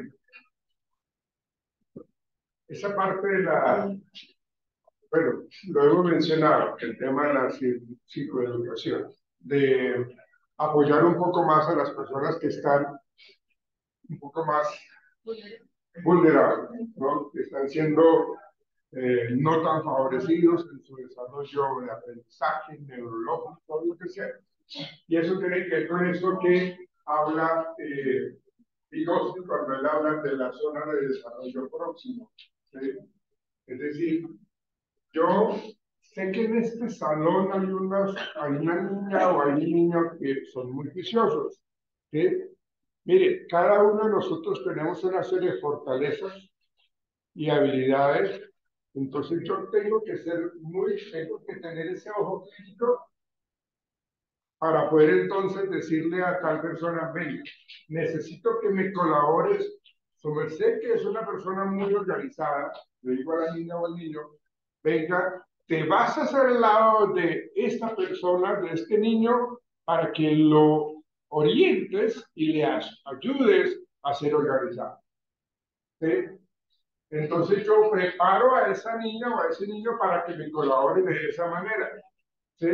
esa parte de la, bueno, lo hemos mencionado, el tema de la psicoeducación, de apoyar un poco más a las personas que están un poco más vulnerables, ¿no? Que están siendo eh, no tan favorecidos en su desarrollo de aprendizaje, neurológico, lo que sea. Y eso tiene que ver con esto que habla eh, Vygotsky cuando él habla de la zona de desarrollo próximo, ¿sí? Es decir, yo sé que en este salón hay, unas, hay una niña o hay un niño que son muy juiciosos, ¿sí? Mire, cada uno de nosotros tenemos una serie de fortalezas y habilidades, entonces yo tengo que ser muy, tengo que tener ese ojo crítico para poder entonces decirle a tal persona, ven, necesito que me colabores, su merced que es una persona muy organizada, le digo a la niña o al niño, venga, te vas a hacer al lado de esta persona, de este niño, para que lo orientes y le ayudes a ser organizado. ¿Sí? Entonces yo preparo a esa niña o a ese niño para que me colabore de esa manera. ¿Sí?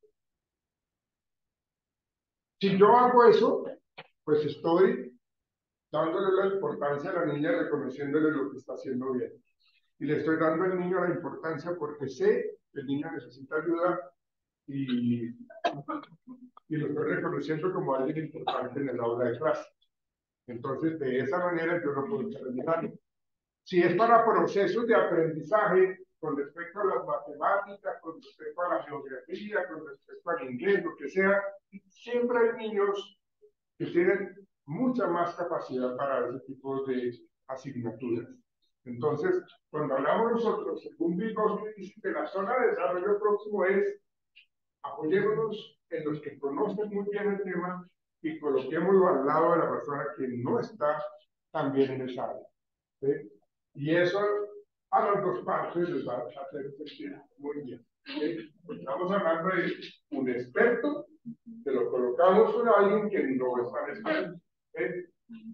Si yo hago eso, pues estoy dándole la importancia a la niña, reconociéndole lo que está haciendo bien. Y le estoy dando al niño la importancia porque sé que el niño necesita ayuda y, y lo estoy reconociendo como alguien importante en el aula de clase. Entonces, de esa manera yo no puedo terminar. Si es para procesos de aprendizaje con respecto a las matemáticas, con respecto a la geografía, con respecto al inglés, lo que sea, siempre hay niños que tienen mucha más capacidad para ese tipo de asignaturas. Entonces, cuando hablamos nosotros, según Vygotsky, dice que la zona de desarrollo próximo es apoyémonos en los que conocen muy bien el tema y coloquémoslo al lado de la persona que no está tan bien en esa área. ¿Sí? Y eso a las dos partes les va a hacer sentir muy bien. ¿Sí? Estamos hablando de un experto, que lo colocamos con alguien que no es tan experto. ¿Sí?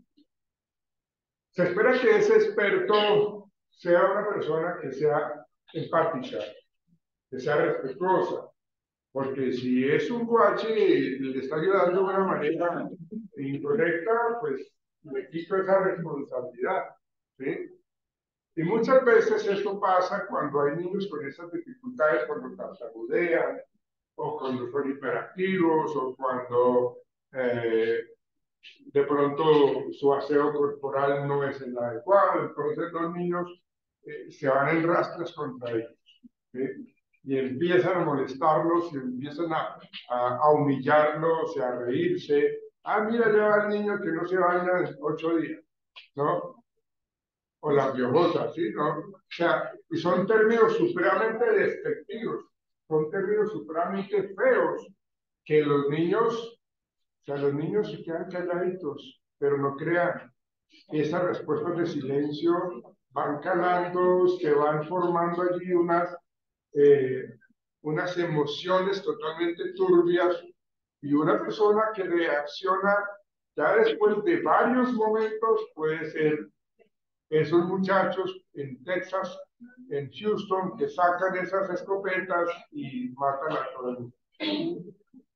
Se espera que ese experto sea una persona que sea empática, que sea respetuosa, porque si es un guache y le está ayudando de una manera incorrecta, pues le quito esa responsabilidad. ¿Sí? Y muchas veces esto pasa cuando hay niños con esas dificultades, cuando tartamudean, o cuando son hiperactivos, o cuando eh, de pronto su aseo corporal no es el adecuado, entonces los niños eh, se van en rastros contra ellos, ¿sí? Y empiezan a molestarlos y empiezan a, a, a humillarlos y a reírse. Ah, mira, lleva al niño que no se baña en ocho días, ¿no? O las piojosas, ¿sí? ¿No? O sea, y son términos supremamente despectivos, son términos supremamente feos, que los niños, o sea, los niños se quedan calladitos, pero no crean, esas respuestas de silencio van calando, se van formando allí unas, eh, unas emociones totalmente turbias y una persona que reacciona ya después de varios momentos puede ser esos muchachos en Texas, en Houston, que sacan esas escopetas y matan a todo el mundo.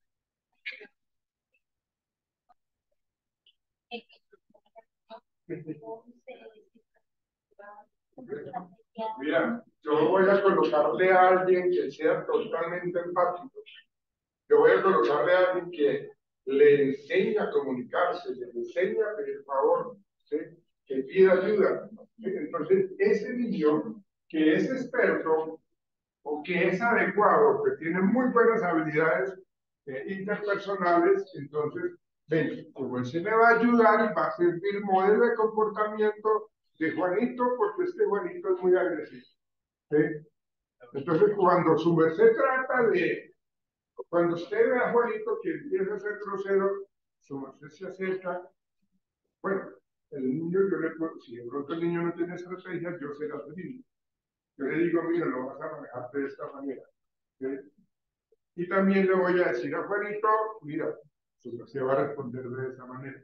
Mira, yo voy a colocarle a alguien que sea totalmente empático. Yo voy a colocarle a alguien que le enseña a comunicarse, le enseña a pedir favor, ¿sí? Que pida ayuda. ¿Sí? Entonces, ese niño que es experto o que es adecuado, que tiene muy buenas habilidades eh, interpersonales, entonces, ven, como él se me va a ayudar y va a servir modelo de comportamiento de Juanito, porque este Juanito es muy agresivo. ¿Sí? Entonces, cuando su merced trata de, cuando usted ve a Juanito que empieza a ser grosero, su merced se acerca, bueno, el niño, yo le puedo, si de pronto el niño no tiene estrategia, yo se las digo. Yo le digo, mira, lo vas a manejar de esta manera. ¿Sí? Y también le voy a decir a Juanito, mira, se va a responder de esa manera.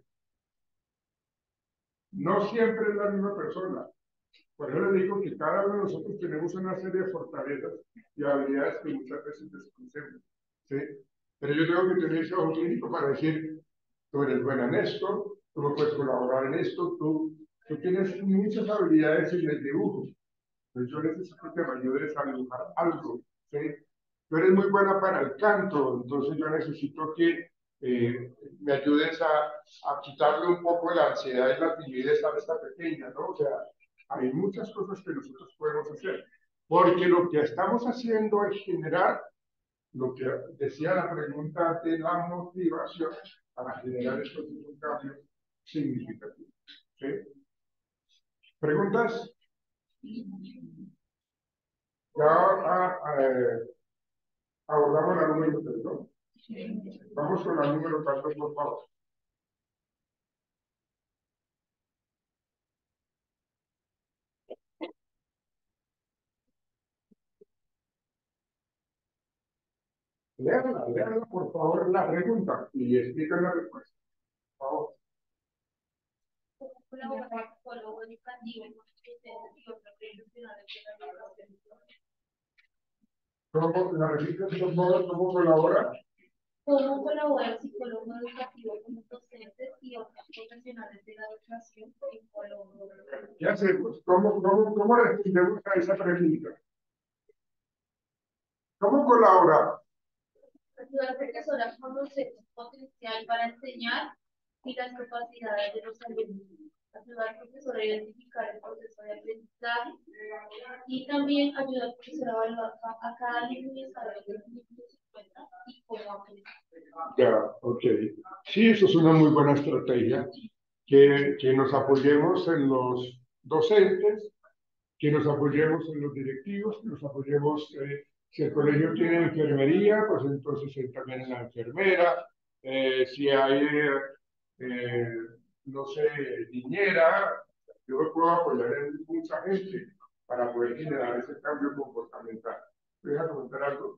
No siempre es la misma persona. Por eso le digo que cada uno de nosotros tenemos una serie de fortalezas y habilidades que muchas veces desconocemos. ¿Sí? Pero yo tengo que tener ese ojo clínico para decir, tú eres buena en esto, tú me puedes colaborar en esto, tú, tú tienes muchas habilidades en el dibujo. Entonces yo necesito que me ayudes a dibujar algo. ¿Sí? Tú eres muy buena para el canto, entonces yo necesito que eh, me ayudes a, a quitarle un poco la ansiedad y la timidez a esta pequeña, ¿no? O sea, hay muchas cosas que nosotros podemos hacer, porque lo que estamos haciendo es generar lo que decía la pregunta de la motivación para generar estos cambios significativos. ¿Sí? ¿Preguntas? Ya ah, eh, abordamos la número tres, ¿no? Vamos con la número cuatro, por favor. Léanla, léanla, por favor, la pregunta y explican la respuesta. Por favor. Colaborar con lo educativo y otros profesionales de la educación. ¿Cómo la repites, por favor? ¿Cómo colabora? ¿Cómo colabora el psicólogo educativo con los docentes y otros profesionales de la educación en Colombia? ¿Qué hacemos? ¿Cómo, cómo, cómo respondemos a esa pregunta? ¿Cómo colaborar? Ayudar al profesor a conocer su potencial para enseñar y las capacidades de los alumnos. Ayudar al profesor a identificar el proceso de aprendizaje y también ayudar al profesor a evaluar a cada alumno y saber dónde se encuentra y cómo aprender. Ya, ok. Sí, eso es una muy buena estrategia. Que, que nos apoyemos en los docentes, que nos apoyemos en los directivos, que nos apoyemos, eh, si el colegio tiene enfermería, pues entonces él también en la enfermera, eh, si hay, eh, no sé, niñera, yo me puedo apoyar en mucha gente para poder generar ese cambio comportamental. ¿Voy a comentar algo?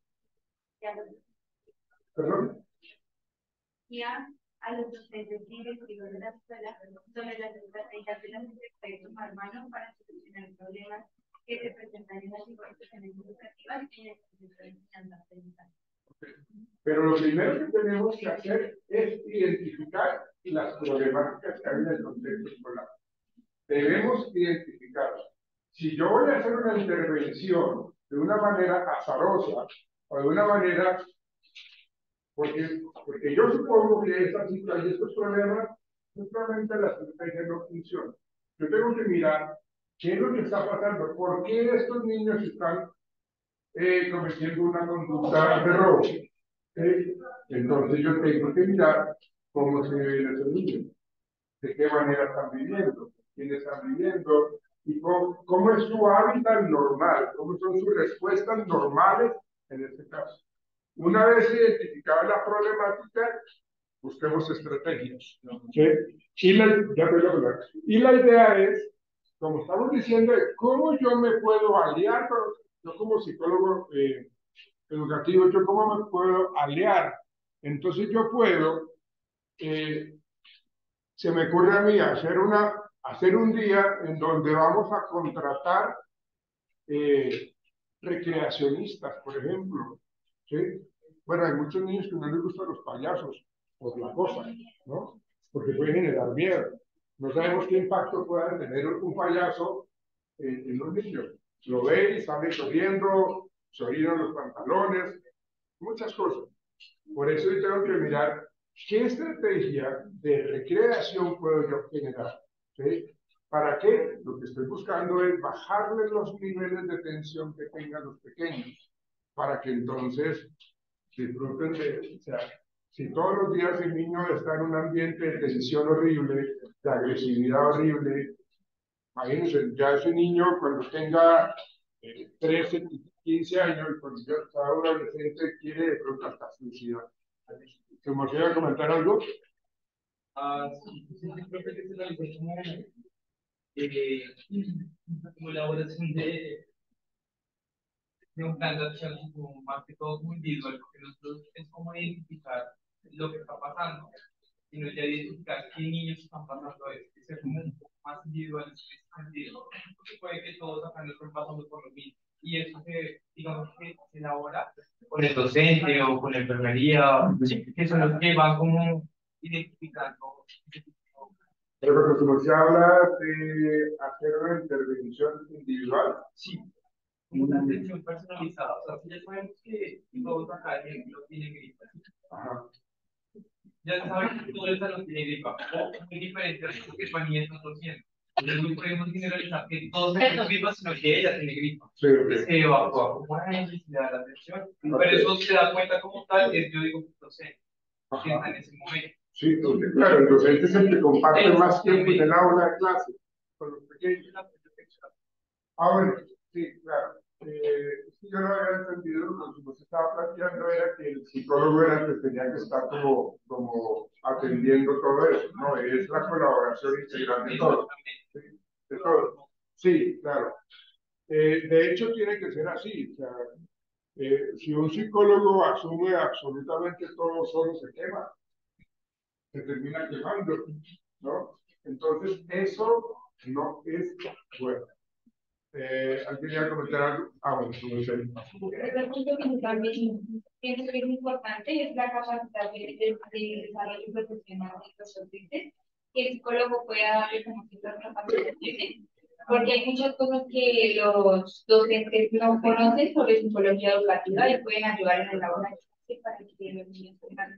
¿Perdón? Ya a los docentes directivos de la escuela sobre las estrategias de las que tomar mano para solucionar problemas que se presentan en las instituciones educativas y en el proceso de enseñanza-aprendizaje. Pero lo primero que tenemos que hacer es identificar las problemáticas que hay en el contexto escolar. Debemos identificarlas. Si yo voy a hacer una intervención de una manera azarosa o de una manera, porque, porque yo supongo que estas situaciones y estos problemas, justamente la estrategia no funciona. Yo tengo que mirar qué es lo que está pasando, por qué estos niños están eh, cometiendo una conducta de robo. ¿Eh? Entonces yo tengo que mirar cómo se viven esos niños, de qué manera están viviendo, quiénes están viviendo y cómo, cómo es su hábitat normal, cómo son sus respuestas normales en este caso. Una vez identificada la problemática, busquemos estrategias. ¿Sí? Y, la, ya voy a hablar. Y la idea es, como estamos diciendo, cómo yo me puedo aliar, pero yo como psicólogo eh, educativo, ¿yo cómo me puedo aliar? Entonces yo puedo, eh, se me ocurre a mí hacer, una, hacer un día en donde vamos a contratar eh, recreacionistas, por ejemplo, ¿sí? Bueno, hay muchos niños que no les gustan los payasos, por la cosa, ¿no? Porque puede generar miedo. No sabemos qué impacto pueda tener un payaso en, en los niños. Lo ven y sale corriendo, se orían los pantalones, muchas cosas. Por eso yo tengo que mirar qué estrategia de recreación puedo yo generar, ¿sí? ¿Para qué? Lo que estoy buscando es bajarle los niveles de tensión que tengan los pequeños, para que entonces disfruten de, o sea, si todos los días el niño está en un ambiente de tensión horrible, de agresividad horrible, imagínense, ya ese niño cuando tenga eh, trece, quince años, y cuando ya está un adolescente, quiere de pronto hasta suicidar. ¿Se me quiere comentar algo? Ah, sí, sí, sí, creo que es la como, eh, como elaboración de, de un plan de acción como más que todo como individual, porque nosotros es como identificar lo que está pasando, sino ya identificar qué niños están pasando esto, y ser como un poco más individual en ese sentido, porque puede que todos acá no estén pasando por lo mismo, y eso se, digamos que se elabora con el docente o con la enfermería, que son los que van como identificando. Pero como se habla de hacer una intervención individual. Sí, como una atención personalizada. O sea, si ya sabemos que todos acá no tienen gripa. Ajá. Ya saben que todos no tienen gripa. O muy diferente a lo que Juan y está tosiendo. Entonces no podemos generalizar que todos tienen gripa, sino que ella tiene gripa. Sí, okay. Se evacúa como una necesidad de la atención. Okay. Pero eso se da cuenta como tal, es yo digo que docente, que está en ese momento. Sí, porque, claro, el docente es el que comparte más tiempo en el aula de clase con los pequeños. Ah, bueno, sí, claro. Eh, sí, yo no había entendido, lo que se estaba planteando era que el psicólogo era el que tenía que estar como, como atendiendo todo eso, ¿no? Es la colaboración integral de todo. ¿Sí? De todo. Sí, claro. Eh, de hecho, tiene que ser así. O sea, eh, si un psicólogo asume absolutamente todo solo, se quema. Se termina quemando, ¿no? Entonces, eso no es bueno. Eh, ¿Alguien quería comentar algo? Ah, bueno, no sé. Otro punto que también pienso que es importante es la capacidad de, de, de desarrollo profesional de los docentes, que el psicólogo pueda darle como ciertas capacidades, porque hay muchas cosas que los docentes no conocen sobre psicología educativa y pueden ayudar en el aula para que los niños tengan.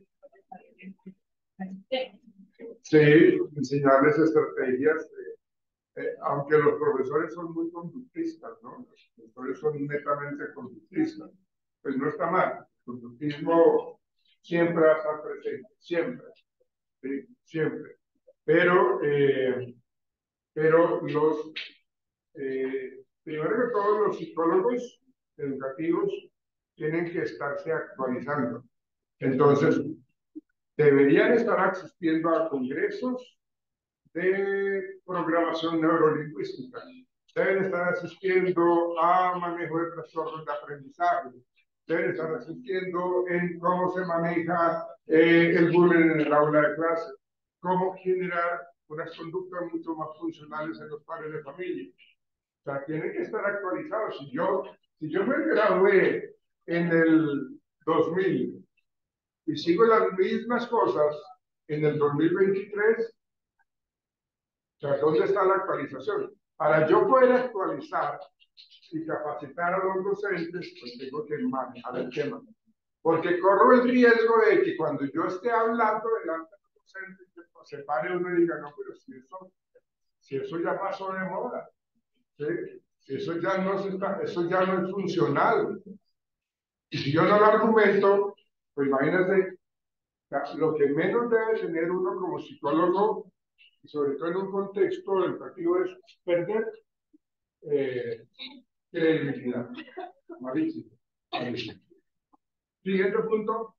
Sí, enseñarles estrategias. Eh, aunque los profesores son muy conductistas, ¿no? Los profesores son netamente conductistas, pues no está mal. El conductismo siempre va a estar presente, siempre, ¿sí? Siempre. Pero, eh, pero los, eh, primero que todo, los psicólogos educativos tienen que estarse actualizando. Entonces, deberían estar asistiendo a congresos de programación neurolingüística. Deben estar asistiendo a manejo de trastornos de aprendizaje. Deben estar asistiendo en cómo se maneja eh, el bullying en el aula de clase. Cómo generar unas conductas mucho más funcionales en los padres de familia. O sea, tienen que estar actualizados. Si yo, si yo me gradué en el dos mil y sigo las mismas cosas en el dos mil veintitrés, o sea, ¿dónde está la actualización? Para yo poder actualizar y capacitar a los docentes, pues tengo que manejar el tema. Porque corro el riesgo de que cuando yo esté hablando delante de los docentes, pues, se pare uno y diga, no, pero si eso, si eso ya pasó de moda, ¿sí? Eso ya no se está, eso ya no es funcional. Y si yo no lo argumento, pues imagínense, lo que menos debe tener uno como psicólogo, y sobre todo en un contexto educativo, es perder eh, credibilidad. Malísimo. Malísimo. Siguiente punto.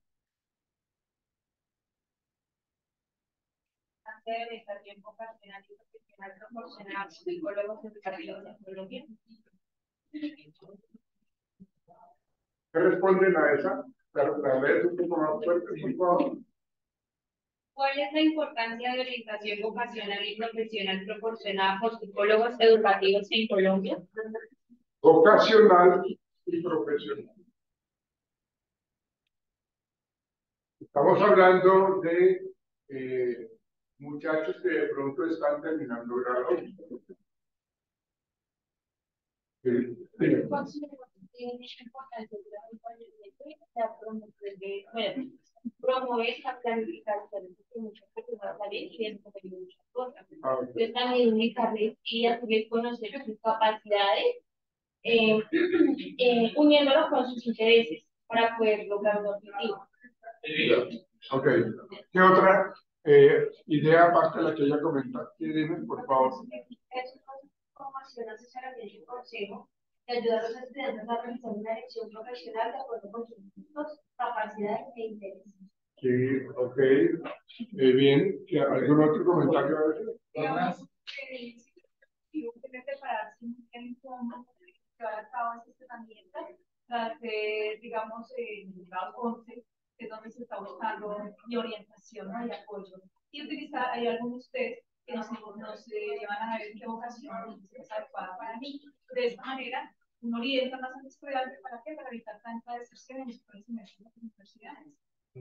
Debe estar bien vocacional y profesional proporcionar psicólogos educativos en Colombia. ¿Qué responden a esa? La, la lees un poco más fuerte, por favor. ¿Cuál es la importancia de orientación vocacional y profesional proporcionada por psicólogos educativos en Colombia? Vocacional y profesional. Estamos hablando de eh, muchachos que de pronto están terminando grado. Sí, sí. Promover la planificación de muchas personas también y de muchas cosas. Ah, ok. Entonces también ubicarles y a su vez conocer sus capacidades, eh, eh, uniéndolo con sus intereses para poder lograr un objetivo. Ok. ¿Qué otra eh, idea aparte de la que ya comentaste? Dime, por favor. Es una formación, asesoramiento y consejo que ayuda a los estudiantes a realizar una elección profesional de acuerdo con sus gustos, capacidades e intereses. Sí, ok. Eh, bien. ¿Algún otro comentario? Digamos, eh, si uno debe prepararse en cómo llevar a cabo estas herramientas, tras de, digamos, en el grado once, que es donde se está buscando mi orientación y apoyo. Y utilizar, hay algunos test que nos, nos eh, llevan a ver qué vocación es adecuada para mí. De esta manera, uno orienta más al estudiante para qué, para evitar tanta deserción en los primeros semestres de las universidades.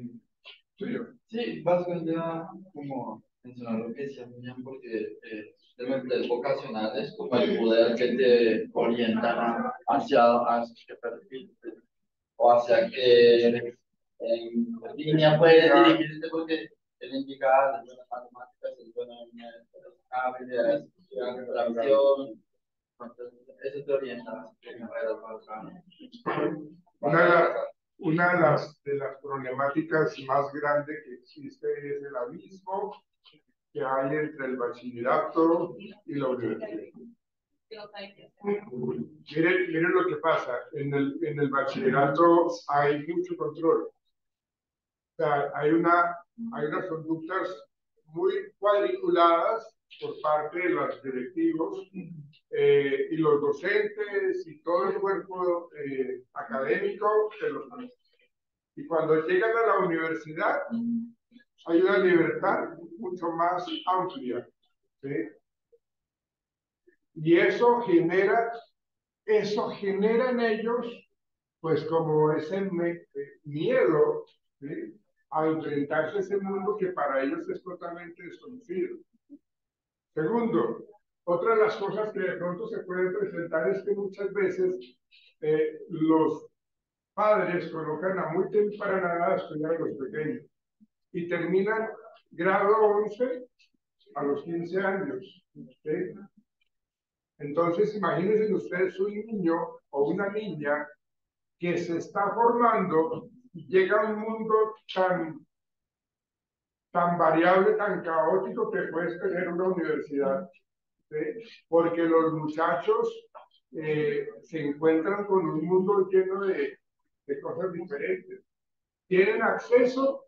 Sí, básicamente ya como mencionar lo que decía Miriam, porque eh, el empleo vocacional es como el poder que te orienta hacia, hacia qué perfil o hacia qué eh, línea puedes dirigirte, porque el indicador de las matemáticas es bueno en habilidades de relación, entonces eso te orienta en carreras más. Una de, la, una de, las, de las problemáticas más grandes que existe es el abismo que hay entre el bachillerato y la universidad. Miren, miren lo que pasa, en el, en el bachillerato hay mucho control. O sea, hay, una, hay unas conductas muy cuadriculadas por parte de los directivos eh, y los docentes y todo el cuerpo eh, académico de los maestros. Y cuando llegan a la universidad, hay una libertad mucho más amplia, ¿sí? Y eso genera, eso genera en ellos, pues como ese me, miedo, ¿sí?, a enfrentarse a ese mundo que para ellos es totalmente desconocido. Segundo, otra de las cosas que de pronto se pueden presentar es que muchas veces eh, los padres colocan a muy temprana edad a estudiar a los pequeños y terminan grado once a los quince años. ¿Sí? Entonces, imagínense ustedes un niño o una niña que se está formando y llega a un mundo tan, tan variable, tan caótico que puedes tener una universidad. ¿Sí? Porque los muchachos eh, se encuentran con un mundo lleno de, de cosas diferentes. Tienen acceso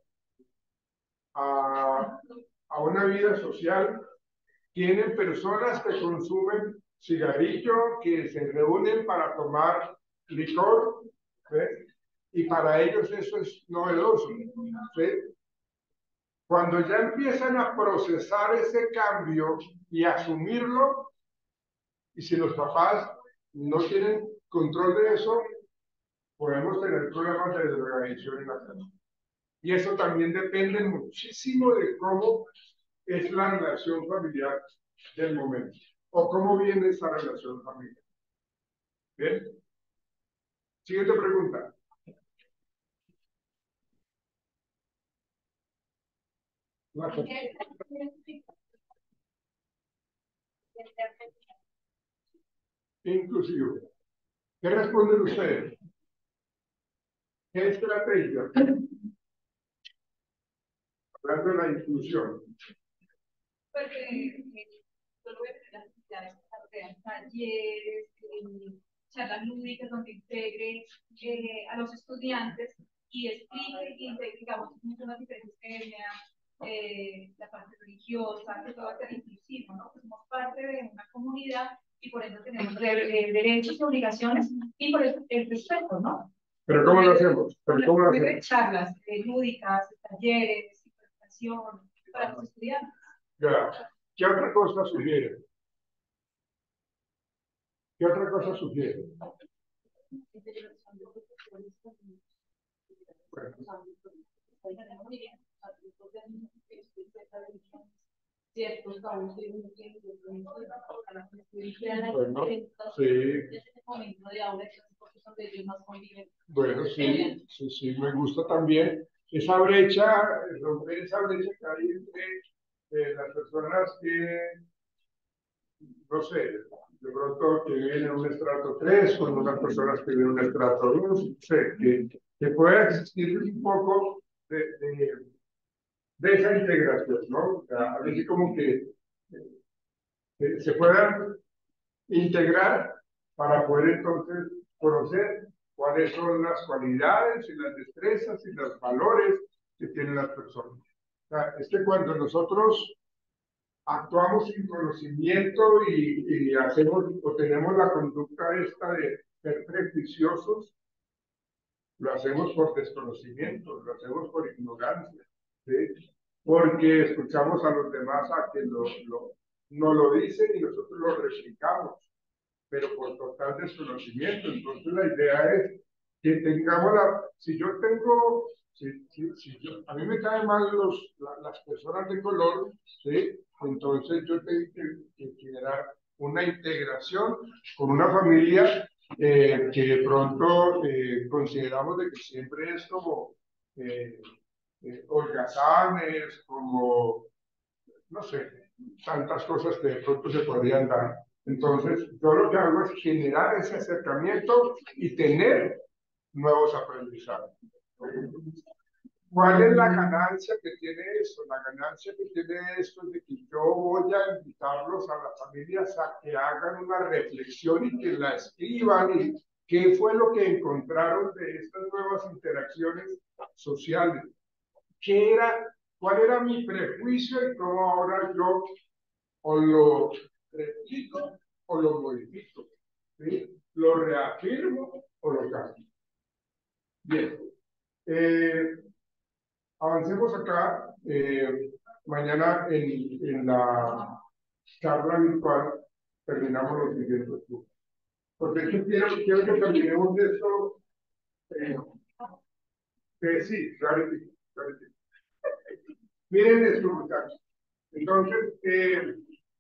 a, a una vida social, tienen personas que consumen cigarrillo, que se reúnen para tomar licor, ¿sí?, y para ellos eso es novedoso. ¿Sí? Cuando ya empiezan a procesar ese cambio y asumirlo, y si los papás no tienen control de eso, podemos tener problemas de desorganización en la casa. Y eso también depende muchísimo de cómo es la relación familiar del momento, o cómo viene esa relación familiar. ¿Bien? Siguiente pregunta. Inclusive. ¿Qué responden ustedes? ¿Qué estrategia? Hablando de la inclusión. Pues eh, yo lo voy a tener las actividades de talleres, eh, charlas lúdicas donde integre eh, a los estudiantes y explique y integre, digamos, muchas diferentes temas, eh, la parte religiosa, que todo va a ser inclusivo, ¿no? Pues somos parte de una comunidad y por eso tenemos de, de derechos y obligaciones y por eso el respeto, ¿no? Pero ¿cómo lo hacemos? ¿Pero cómo lo Puede haber hacemos? charlas eh, lúdicas, talleres, presentación para los estudiantes. Ya. ¿Qué otra cosa sugiere? ¿Qué otra cosa sugiere? Bueno, Ciertos tabús que uno tiene de pronto para la bueno, sí, este momento de ahora, porque son de ellos más conviven. bueno, sí, sí, sí, me gusta también esa brecha, romper esa brecha que hay entre eh, las personas que, no sé, de pronto que viven en un estrato tres con unas personas que viven en un estrato dos, no sé, que, que pueda existir un poco de, de, de esa integración, ¿no? O sea, a veces como que eh, se puedan integrar para poder entonces conocer cuáles son las cualidades y las destrezas y los valores que tienen las personas. O sea, es que cuando nosotros actuamos sin conocimiento y, y hacemos o tenemos la conducta esta de ser prejuiciosos, lo hacemos por desconocimiento, lo hacemos por ignorancia, ¿sí? Porque escuchamos a los demás a que lo, lo, no lo dicen y nosotros lo replicamos, pero por total desconocimiento. Entonces la idea es que tengamos la, si yo tengo, si, si, si yo, a mí me caen mal los, la, las personas de color, ¿sí? Entonces yo tengo que, que generar una integración con una familia eh, que de pronto eh, consideramos de que siempre es como eh, eh, holgazanes, como, no sé, tantas cosas que de pronto se podrían dar. Entonces, yo lo que hago es generar ese acercamiento y tener nuevos aprendizajes. ¿Cuál es la ganancia que tiene esto? La ganancia que tiene esto es de que yo voy a invitarlos a las familias a que hagan una reflexión y que la escriban y qué fue lo que encontraron de estas nuevas interacciones sociales. ¿Qué era, cuál era mi prejuicio y cómo ahora yo o lo replico o lo modifico? ¿Sí? ¿Lo reafirmo o lo cambio? Bien. Eh, Avancemos acá. Eh, mañana en, en la charla virtual terminamos los siguientes puntos. Porque yo quiero, quiero que terminemos de esto. Eh, eh, sí, claro que sí, claro que sí. Miren esto, muchachos. Entonces, eh,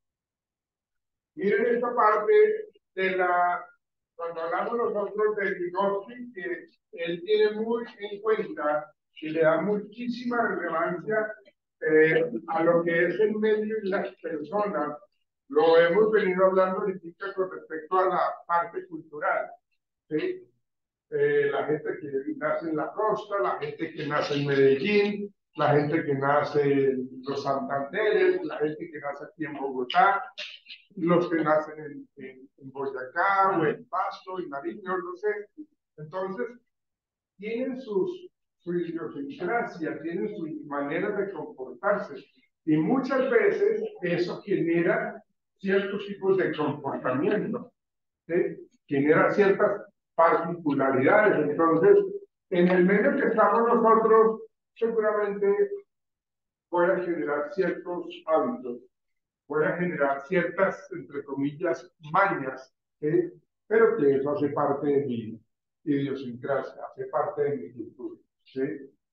miren esta parte de la, cuando hablamos nosotros de Vygotsky, que él tiene muy en cuenta y le da muchísima relevancia eh, a lo que es el medio y las personas. Lo hemos venido hablando ahorita con respecto a la parte cultural, ¿sí? Eh, la gente que nace en la costa, la gente que nace en Medellín, la gente que nace en los Santanderes, la gente que nace aquí en Bogotá, los que nacen en, en, en Boyacá o en Pasto, en Nariño, no sé. Entonces, tienen sus, su idiosincrasia, tienen sus maneras de comportarse. Y muchas veces eso genera ciertos tipos de comportamiento, ¿sí? Genera ciertas particularidades. Entonces, en el medio que estamos nosotros, seguramente pueda generar ciertos hábitos, pueda generar ciertas, entre comillas, mañas, ¿sí? Pero que eso hace parte de mi idiosincrasia, hace parte de mi cultura, ¿sí?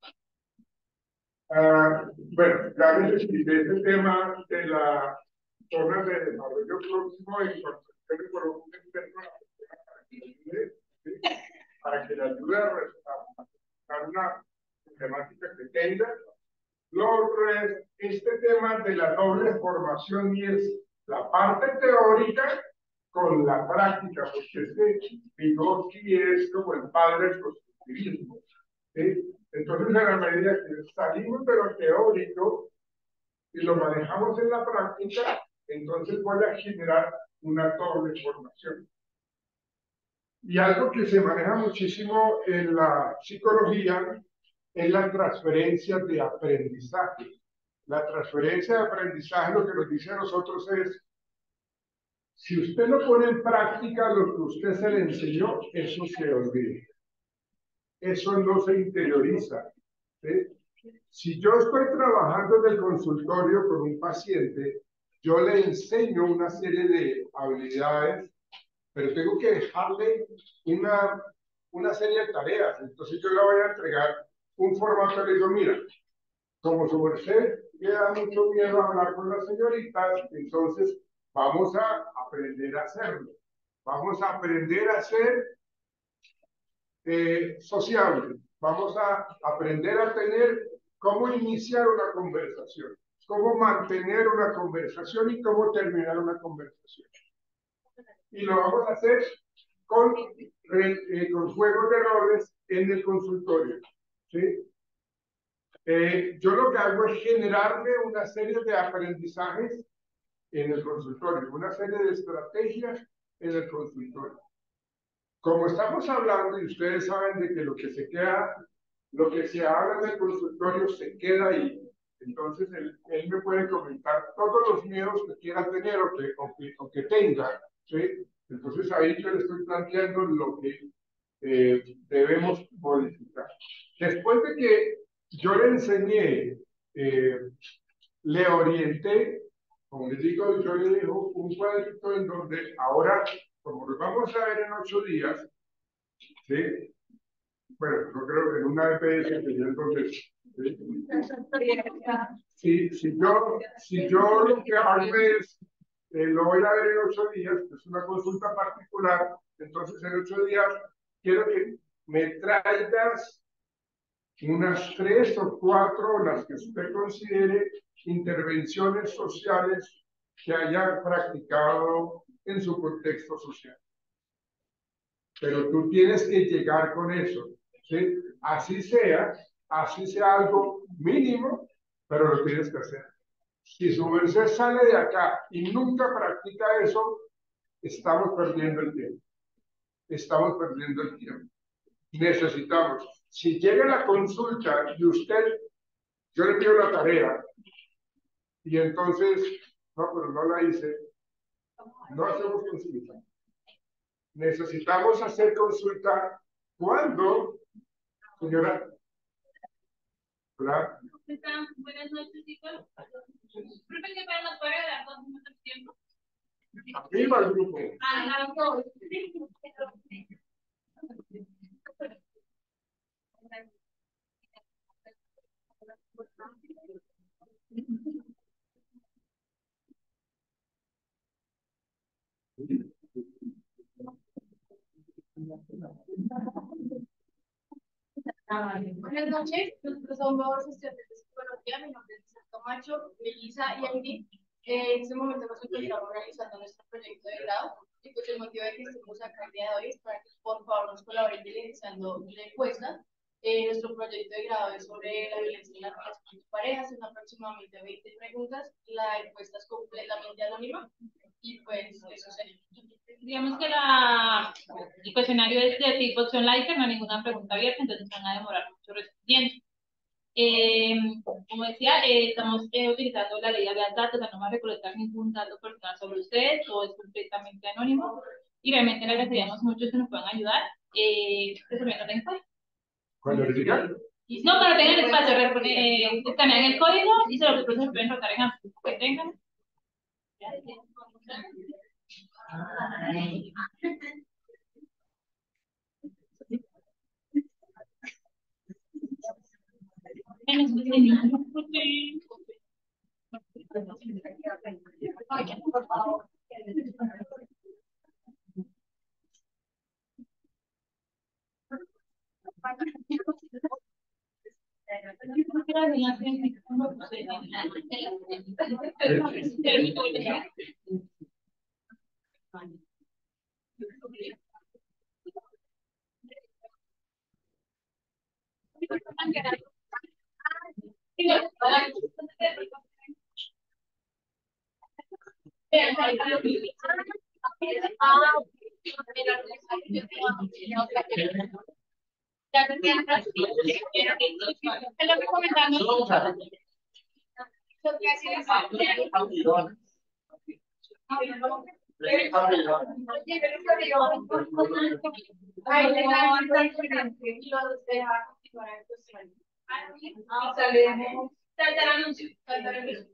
Uh, bueno, ya les expliqué este tema de la zona de desarrollo próximo y construcción por un experto para que le ayude a resolver una problemática que tenga. Lo otro es este tema de la doble formación y es la parte teórica con la práctica, porque este Vygotsky es como el padre del constructivismo, ¿sí? Entonces, en la medida que salimos de lo teórico y lo manejamos en la práctica, entonces voy a generar una doble formación. Y algo que se maneja muchísimo en la psicología es la transferencia de aprendizaje. La transferencia de aprendizaje lo que nos dice a nosotros es, si usted no pone en práctica lo que usted se le enseñó, eso se olvida. eso no se interioriza. ¿Sí? Si yo estoy trabajando en el consultorio con un paciente, yo le enseño una serie de habilidades, pero tengo que dejarle una, una serie de tareas. Entonces yo le voy a entregar un formato, le digo, mira, como su merced le da mucho miedo hablar con las señoritas, entonces vamos a aprender a hacerlo. Vamos a aprender a ser eh, sociable. Vamos a aprender a tener cómo iniciar una conversación, cómo mantener una conversación y cómo terminar una conversación. Y lo vamos a hacer con, eh, con juegos de roles en el consultorio. ¿Sí? Eh, yo lo que hago es generarme una serie de aprendizajes en el consultorio, una serie de estrategias en el consultorio. Como estamos hablando, y ustedes saben de que lo que se queda, lo que se habla en el consultorio se queda ahí, entonces él, él me puede comentar todos los miedos que quiera tener o que, o que, o que tenga, ¿sí? Entonces ahí yo le estoy planteando lo que eh, debemos modificar. Después de que yo le enseñé, eh, le orienté, como les digo, yo le dejo un cuadrito en donde ahora, como lo vamos a ver en ocho días, ¿sí? Bueno, yo creo que en una E P S que yo entonces, ¿sí? Si, si, yo, si yo lo que hago es, eh, lo voy a ver en ocho días, es una consulta particular, entonces en ocho días quiero que me traigas unas tres o cuatro, las que usted considere, intervenciones sociales que haya practicado en su contexto social. Pero tú tienes que llegar con eso, ¿sí? Así sea, así sea algo mínimo, pero lo tienes que hacer. Si su merced sale de acá y nunca practica eso, estamos perdiendo el tiempo. Estamos perdiendo el tiempo. Necesitamos, si llega la consulta y usted, yo le pido la tarea, y entonces, no, pero no la hice, no hacemos consulta. Necesitamos hacer consulta cuando, señora, ¿verdad? Buenas noches, chicos. Profe, que para nos puede dar dos minutos de tiempo. Arriba el grupo. A las dos. Buenas noches, nosotros somos estudiantes de psicología, mi nombre es Lisa Camacho, Melissa y Andy. Eh, en este momento nos encontramos realizando nuestro proyecto de grado y pues el motivo de que estemos acá el día de hoy es para que por favor nos colaboren realizando una encuesta. Eh, nuestro proyecto de grado es sobre la violencia en las relaciones de parejas, son aproximadamente veinte preguntas, la encuesta es completamente anónima y pues eso sería. Digamos que la, el cuestionario es de tipo opción laica, no hay ninguna pregunta abierta, entonces van a demorar mucho respondiendo. Eh, como decía, eh, estamos eh, utilizando la ley de datos, no vamos a recolectar ningún dato personal sobre ustedes, todo es completamente anónimo y realmente le agradeceríamos mucho que nos puedan ayudar eh, resolviendo la encuesta. Cuando le digan. No, pero tengan espacio, eh, escanean el código y se lo después se pueden rotar en ambos que tengan. Ay, le dan un presidente y los deja continuar el cuestionario. Ah, sale, salta el anuncio, salta el anuncio.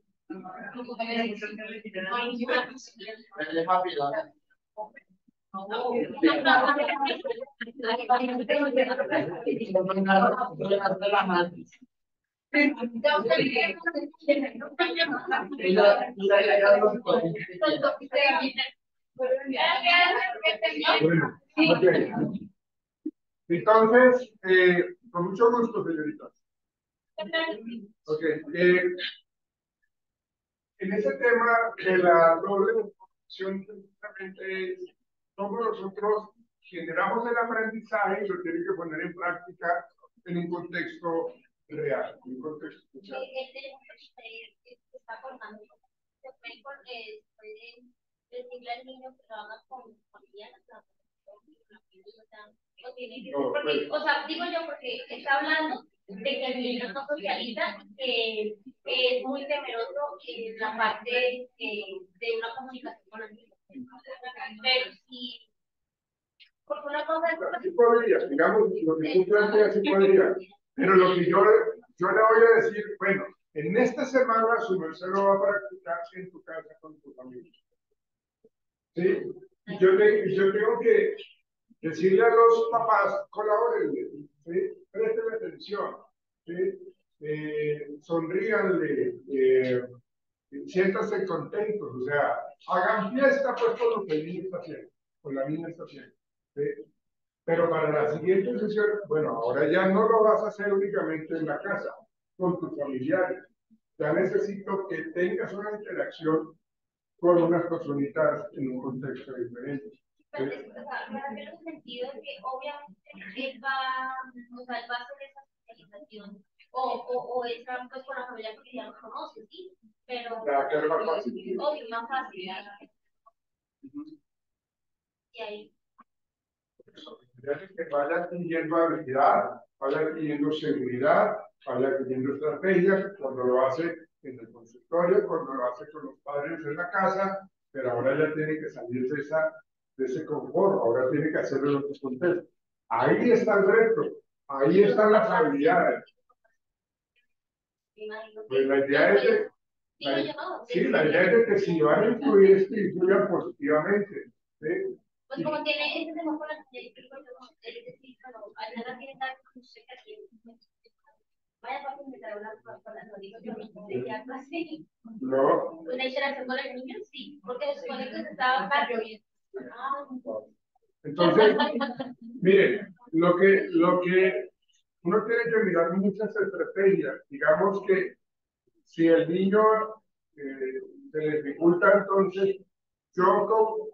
Bueno, ok. Entonces, eh, con mucho gusto, señoritas. Ok, eh, en ese tema de la doble formación, precisamente es cómo nosotros generamos el aprendizaje y lo tienen que poner en práctica en un contexto real, en un contexto social. Se está formando. Se pueden, porque pueden decirle al niño que trabaja con familiares, o tiene que ser porque, o sea, digo yo porque está hablando de que el niño no socializa, que es muy temeroso en la parte eh, de una comunicación con el niño. Pero si, porque una cosa es... Sí podría, digamos, lo que tú planteas sí podría, pero lo que yo, yo le voy a decir, bueno, en esta semana su merced lo va a practicar en tu casa con tu familia. ¿Sí? Y yo, te, yo tengo que decirle a los papás, colabórenle, ¿sí? Préstenme atención, ¿sí? Eh, sonríanle, eh, siéntanse contentos, o sea, hagan fiesta pues por lo que el niño está haciendo, por la niña está haciendo, ¿sí? Pero para la siguiente sesión, bueno, ahora ya no lo vas a hacer únicamente en la casa, con tus familiares. Ya necesito que tengas una interacción con unas personitas en un contexto diferente. Pero es, o sea, me refiero en el sentido de que obviamente él va, o sea, él va a hacer esa socialización o, o, o esa pues con la familia porque ya lo conoce, ¿sí? Pero Ya, que es más fácil. obvio, más fácil. Y ahí. Que vaya adquiriendo habilidad, vaya adquiriendo seguridad, vaya adquiriendo estrategias cuando lo hace en el consultorio, cuando lo hace con los padres en la casa, pero ahora ya tiene que salir de, esa, de ese confort, ahora tiene que hacerlo en otros contextos. Ahí está el reto, ahí están las habilidades. Pues la idea es de, la, sí, la idea es de que si van a influir, es que influyan positivamente. ¿Sí? Pues como tiene ese tema con la es decir, bueno, Ayala tiene tal concepto que vaya para empezar a hablar con las no digo yo, decía algo así. No. Una interacción con los niños, sí, porque se supone que se estaba barrio bien. Entonces, miren, lo que, lo que uno tiene que mirar muchas estrategias. Digamos que si el niño eh, se le dificulta, entonces yo como,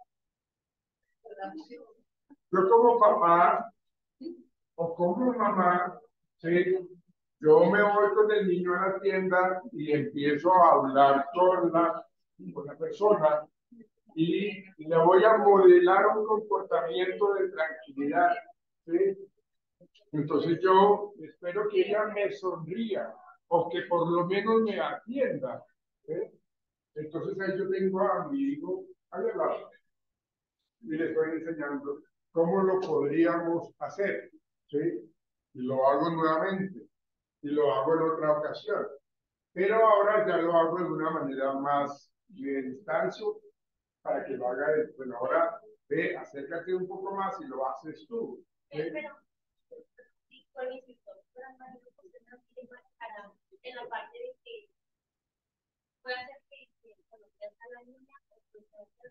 yo como papá o como mamá, ¿sí? Yo me voy con el niño a la tienda y empiezo a hablar con la, con la persona y le voy a modelar un comportamiento de tranquilidad, ¿sí? Entonces yo espero que ella me sonría o que por lo menos me atienda, ¿sí? Entonces ahí yo tengo a mi hijo al lado y le estoy enseñando cómo lo podríamos hacer, ¿sí? Y lo hago nuevamente y lo hago en otra ocasión. Pero ahora ya lo hago de una manera más de distancia para que lo haga de, bueno, ahora ve, acércate un poco más y lo haces tú. ¿Sí? Pero, sí, con mis hijos, pero no para en la parte de que puede hacer que cuando ya está la niña, pues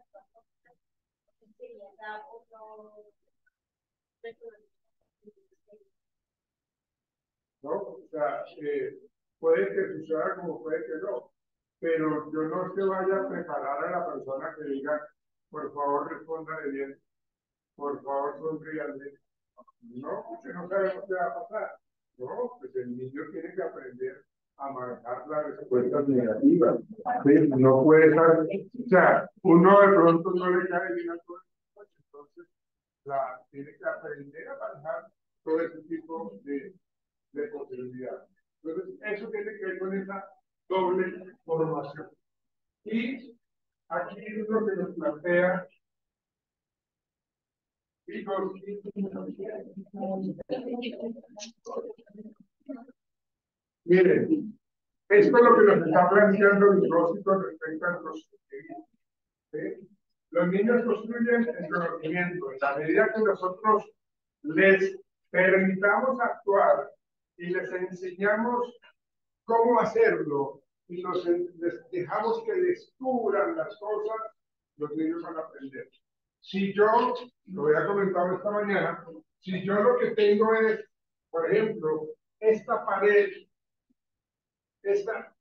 sería dar otro ¿no? O sea, eh, puede que suceda como puede que no, pero yo no es que vaya a preparar a la persona que diga, por favor, respóndale bien, por favor, sonríale. No, porque no sabemos qué va a pasar. No, pues el niño tiene que aprender a manejar las respuestas negativas. ¿Sí? No puede estar, o sea, uno de pronto no le cae bien a todo el mundo, entonces la, tiene que aprender a manejar todo ese tipo de, de posibilidades. Entonces, eso tiene que ver con esa doble formación. Y aquí es lo que nos plantea. Hijos, miren, esto es lo que nos está planteando el Rossi con respecto al constructivismo. ¿Sí? Los niños construyen el conocimiento. En la medida que nosotros les permitamos actuar y les enseñamos cómo hacerlo y los, les dejamos que descubran las cosas, los niños van a aprender. Si yo, lo había comentado esta mañana, si yo lo que tengo es, por ejemplo, esta pared, esta,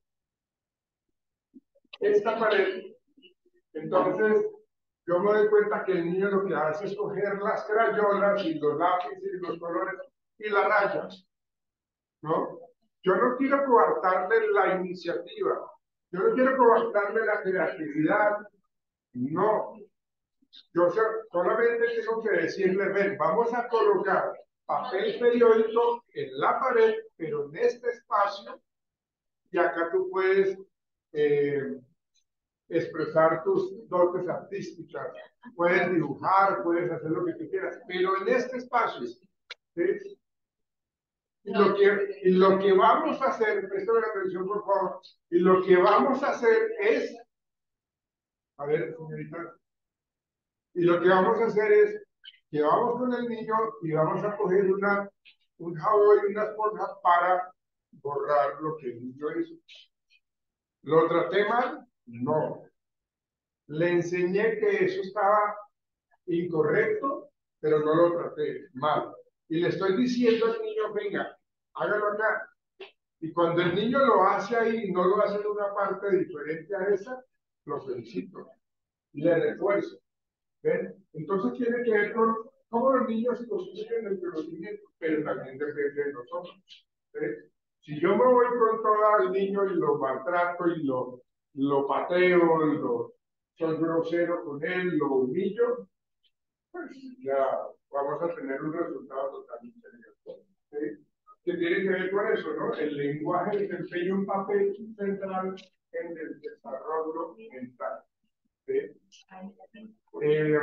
esta pared, entonces yo me doy cuenta que el niño lo que hace es coger las crayolas y los lápices y los colores y las rayas, ¿no? Yo no quiero coartarle la iniciativa, yo no quiero coartarle la creatividad, no. Yo solamente tengo que decirle, ven, vamos a colocar papel periódico en la pared, pero en este espacio, y acá tú puedes eh, expresar tus dotes artísticas, puedes dibujar, puedes hacer lo que tú quieras, pero en este espacio, ¿sí? Y lo que, y lo que vamos a hacer, préstame la atención por favor, y lo que vamos a hacer es, a ver, señorita, y lo que vamos a hacer es que vamos con el niño y vamos a coger una, un jabón y una esponja para borrar lo que el niño hizo. ¿Lo traté mal? No. Le enseñé que eso estaba incorrecto, pero no lo traté mal. Y le estoy diciendo al niño, venga, hágalo acá. Y cuando el niño lo hace ahí y no lo hace en una parte diferente a esa, lo felicito. Le refuerzo. ¿Ven? Entonces tiene que ver con cómo los niños construyen el conocimiento, pero también depende de nosotros. ¿Ven? Si yo me voy con todo al niño y lo maltrato y lo, lo pateo, y lo, soy grosero con él, lo humillo, pues ya vamos a tener un resultado totalmente negativo. ¿Sí? Que tiene que ver con eso, ¿no? El lenguaje desempeña un papel central en el desarrollo mental. ¿Sí? Eh,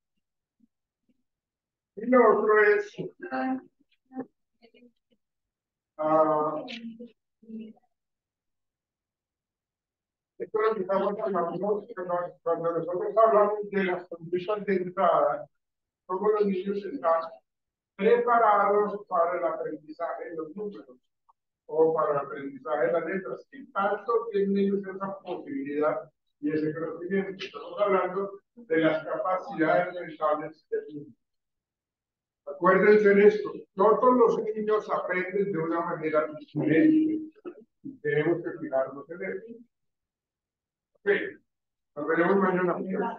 y lo otro es, uh, esto es lo que estamos hablando, cuando nosotros hablamos de las conductas de entrada, cómo los niños están preparados para el aprendizaje de los números o para el aprendizaje de las letras, que tanto tienen ellos esa posibilidad y ese conocimiento. Estamos hablando de las capacidades mentales del niño. Acuérdense de esto, todos los niños aprenden de una manera diferente. Tenemos que fijarnos en eso. Ok, nos veremos mañana.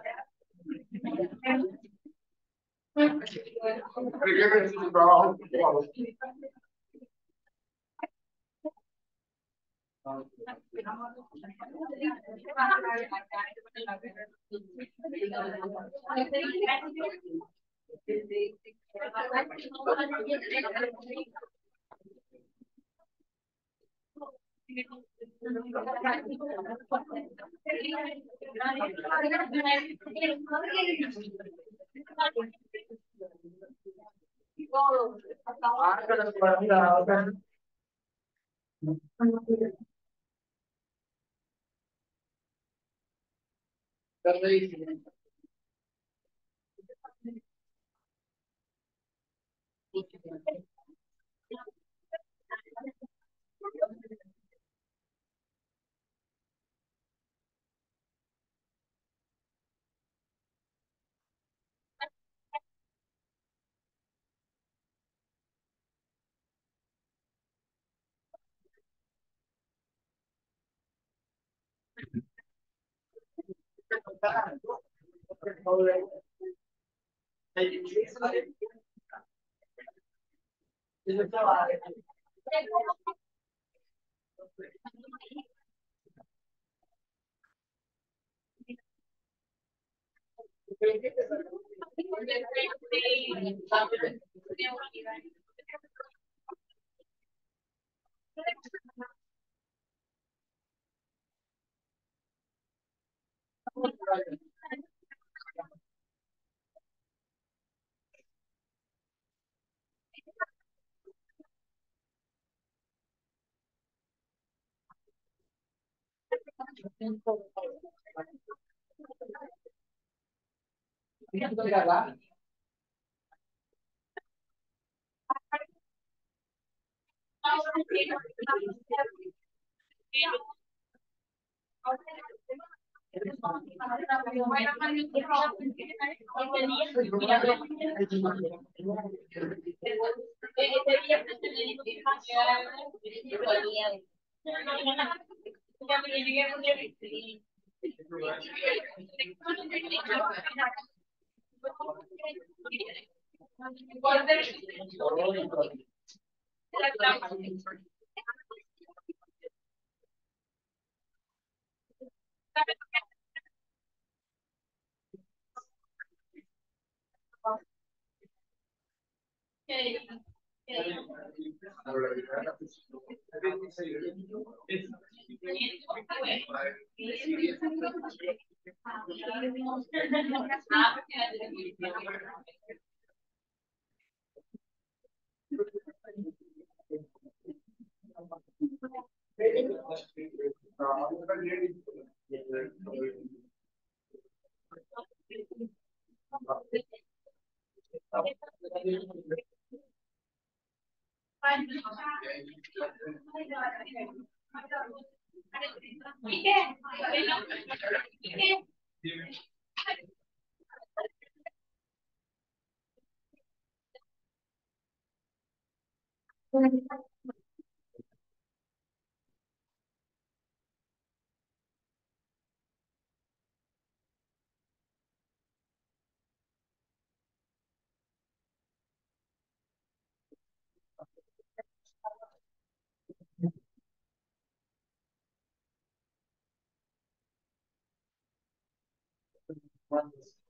Déjenme su trabajo, por favor. ¿Cuántos?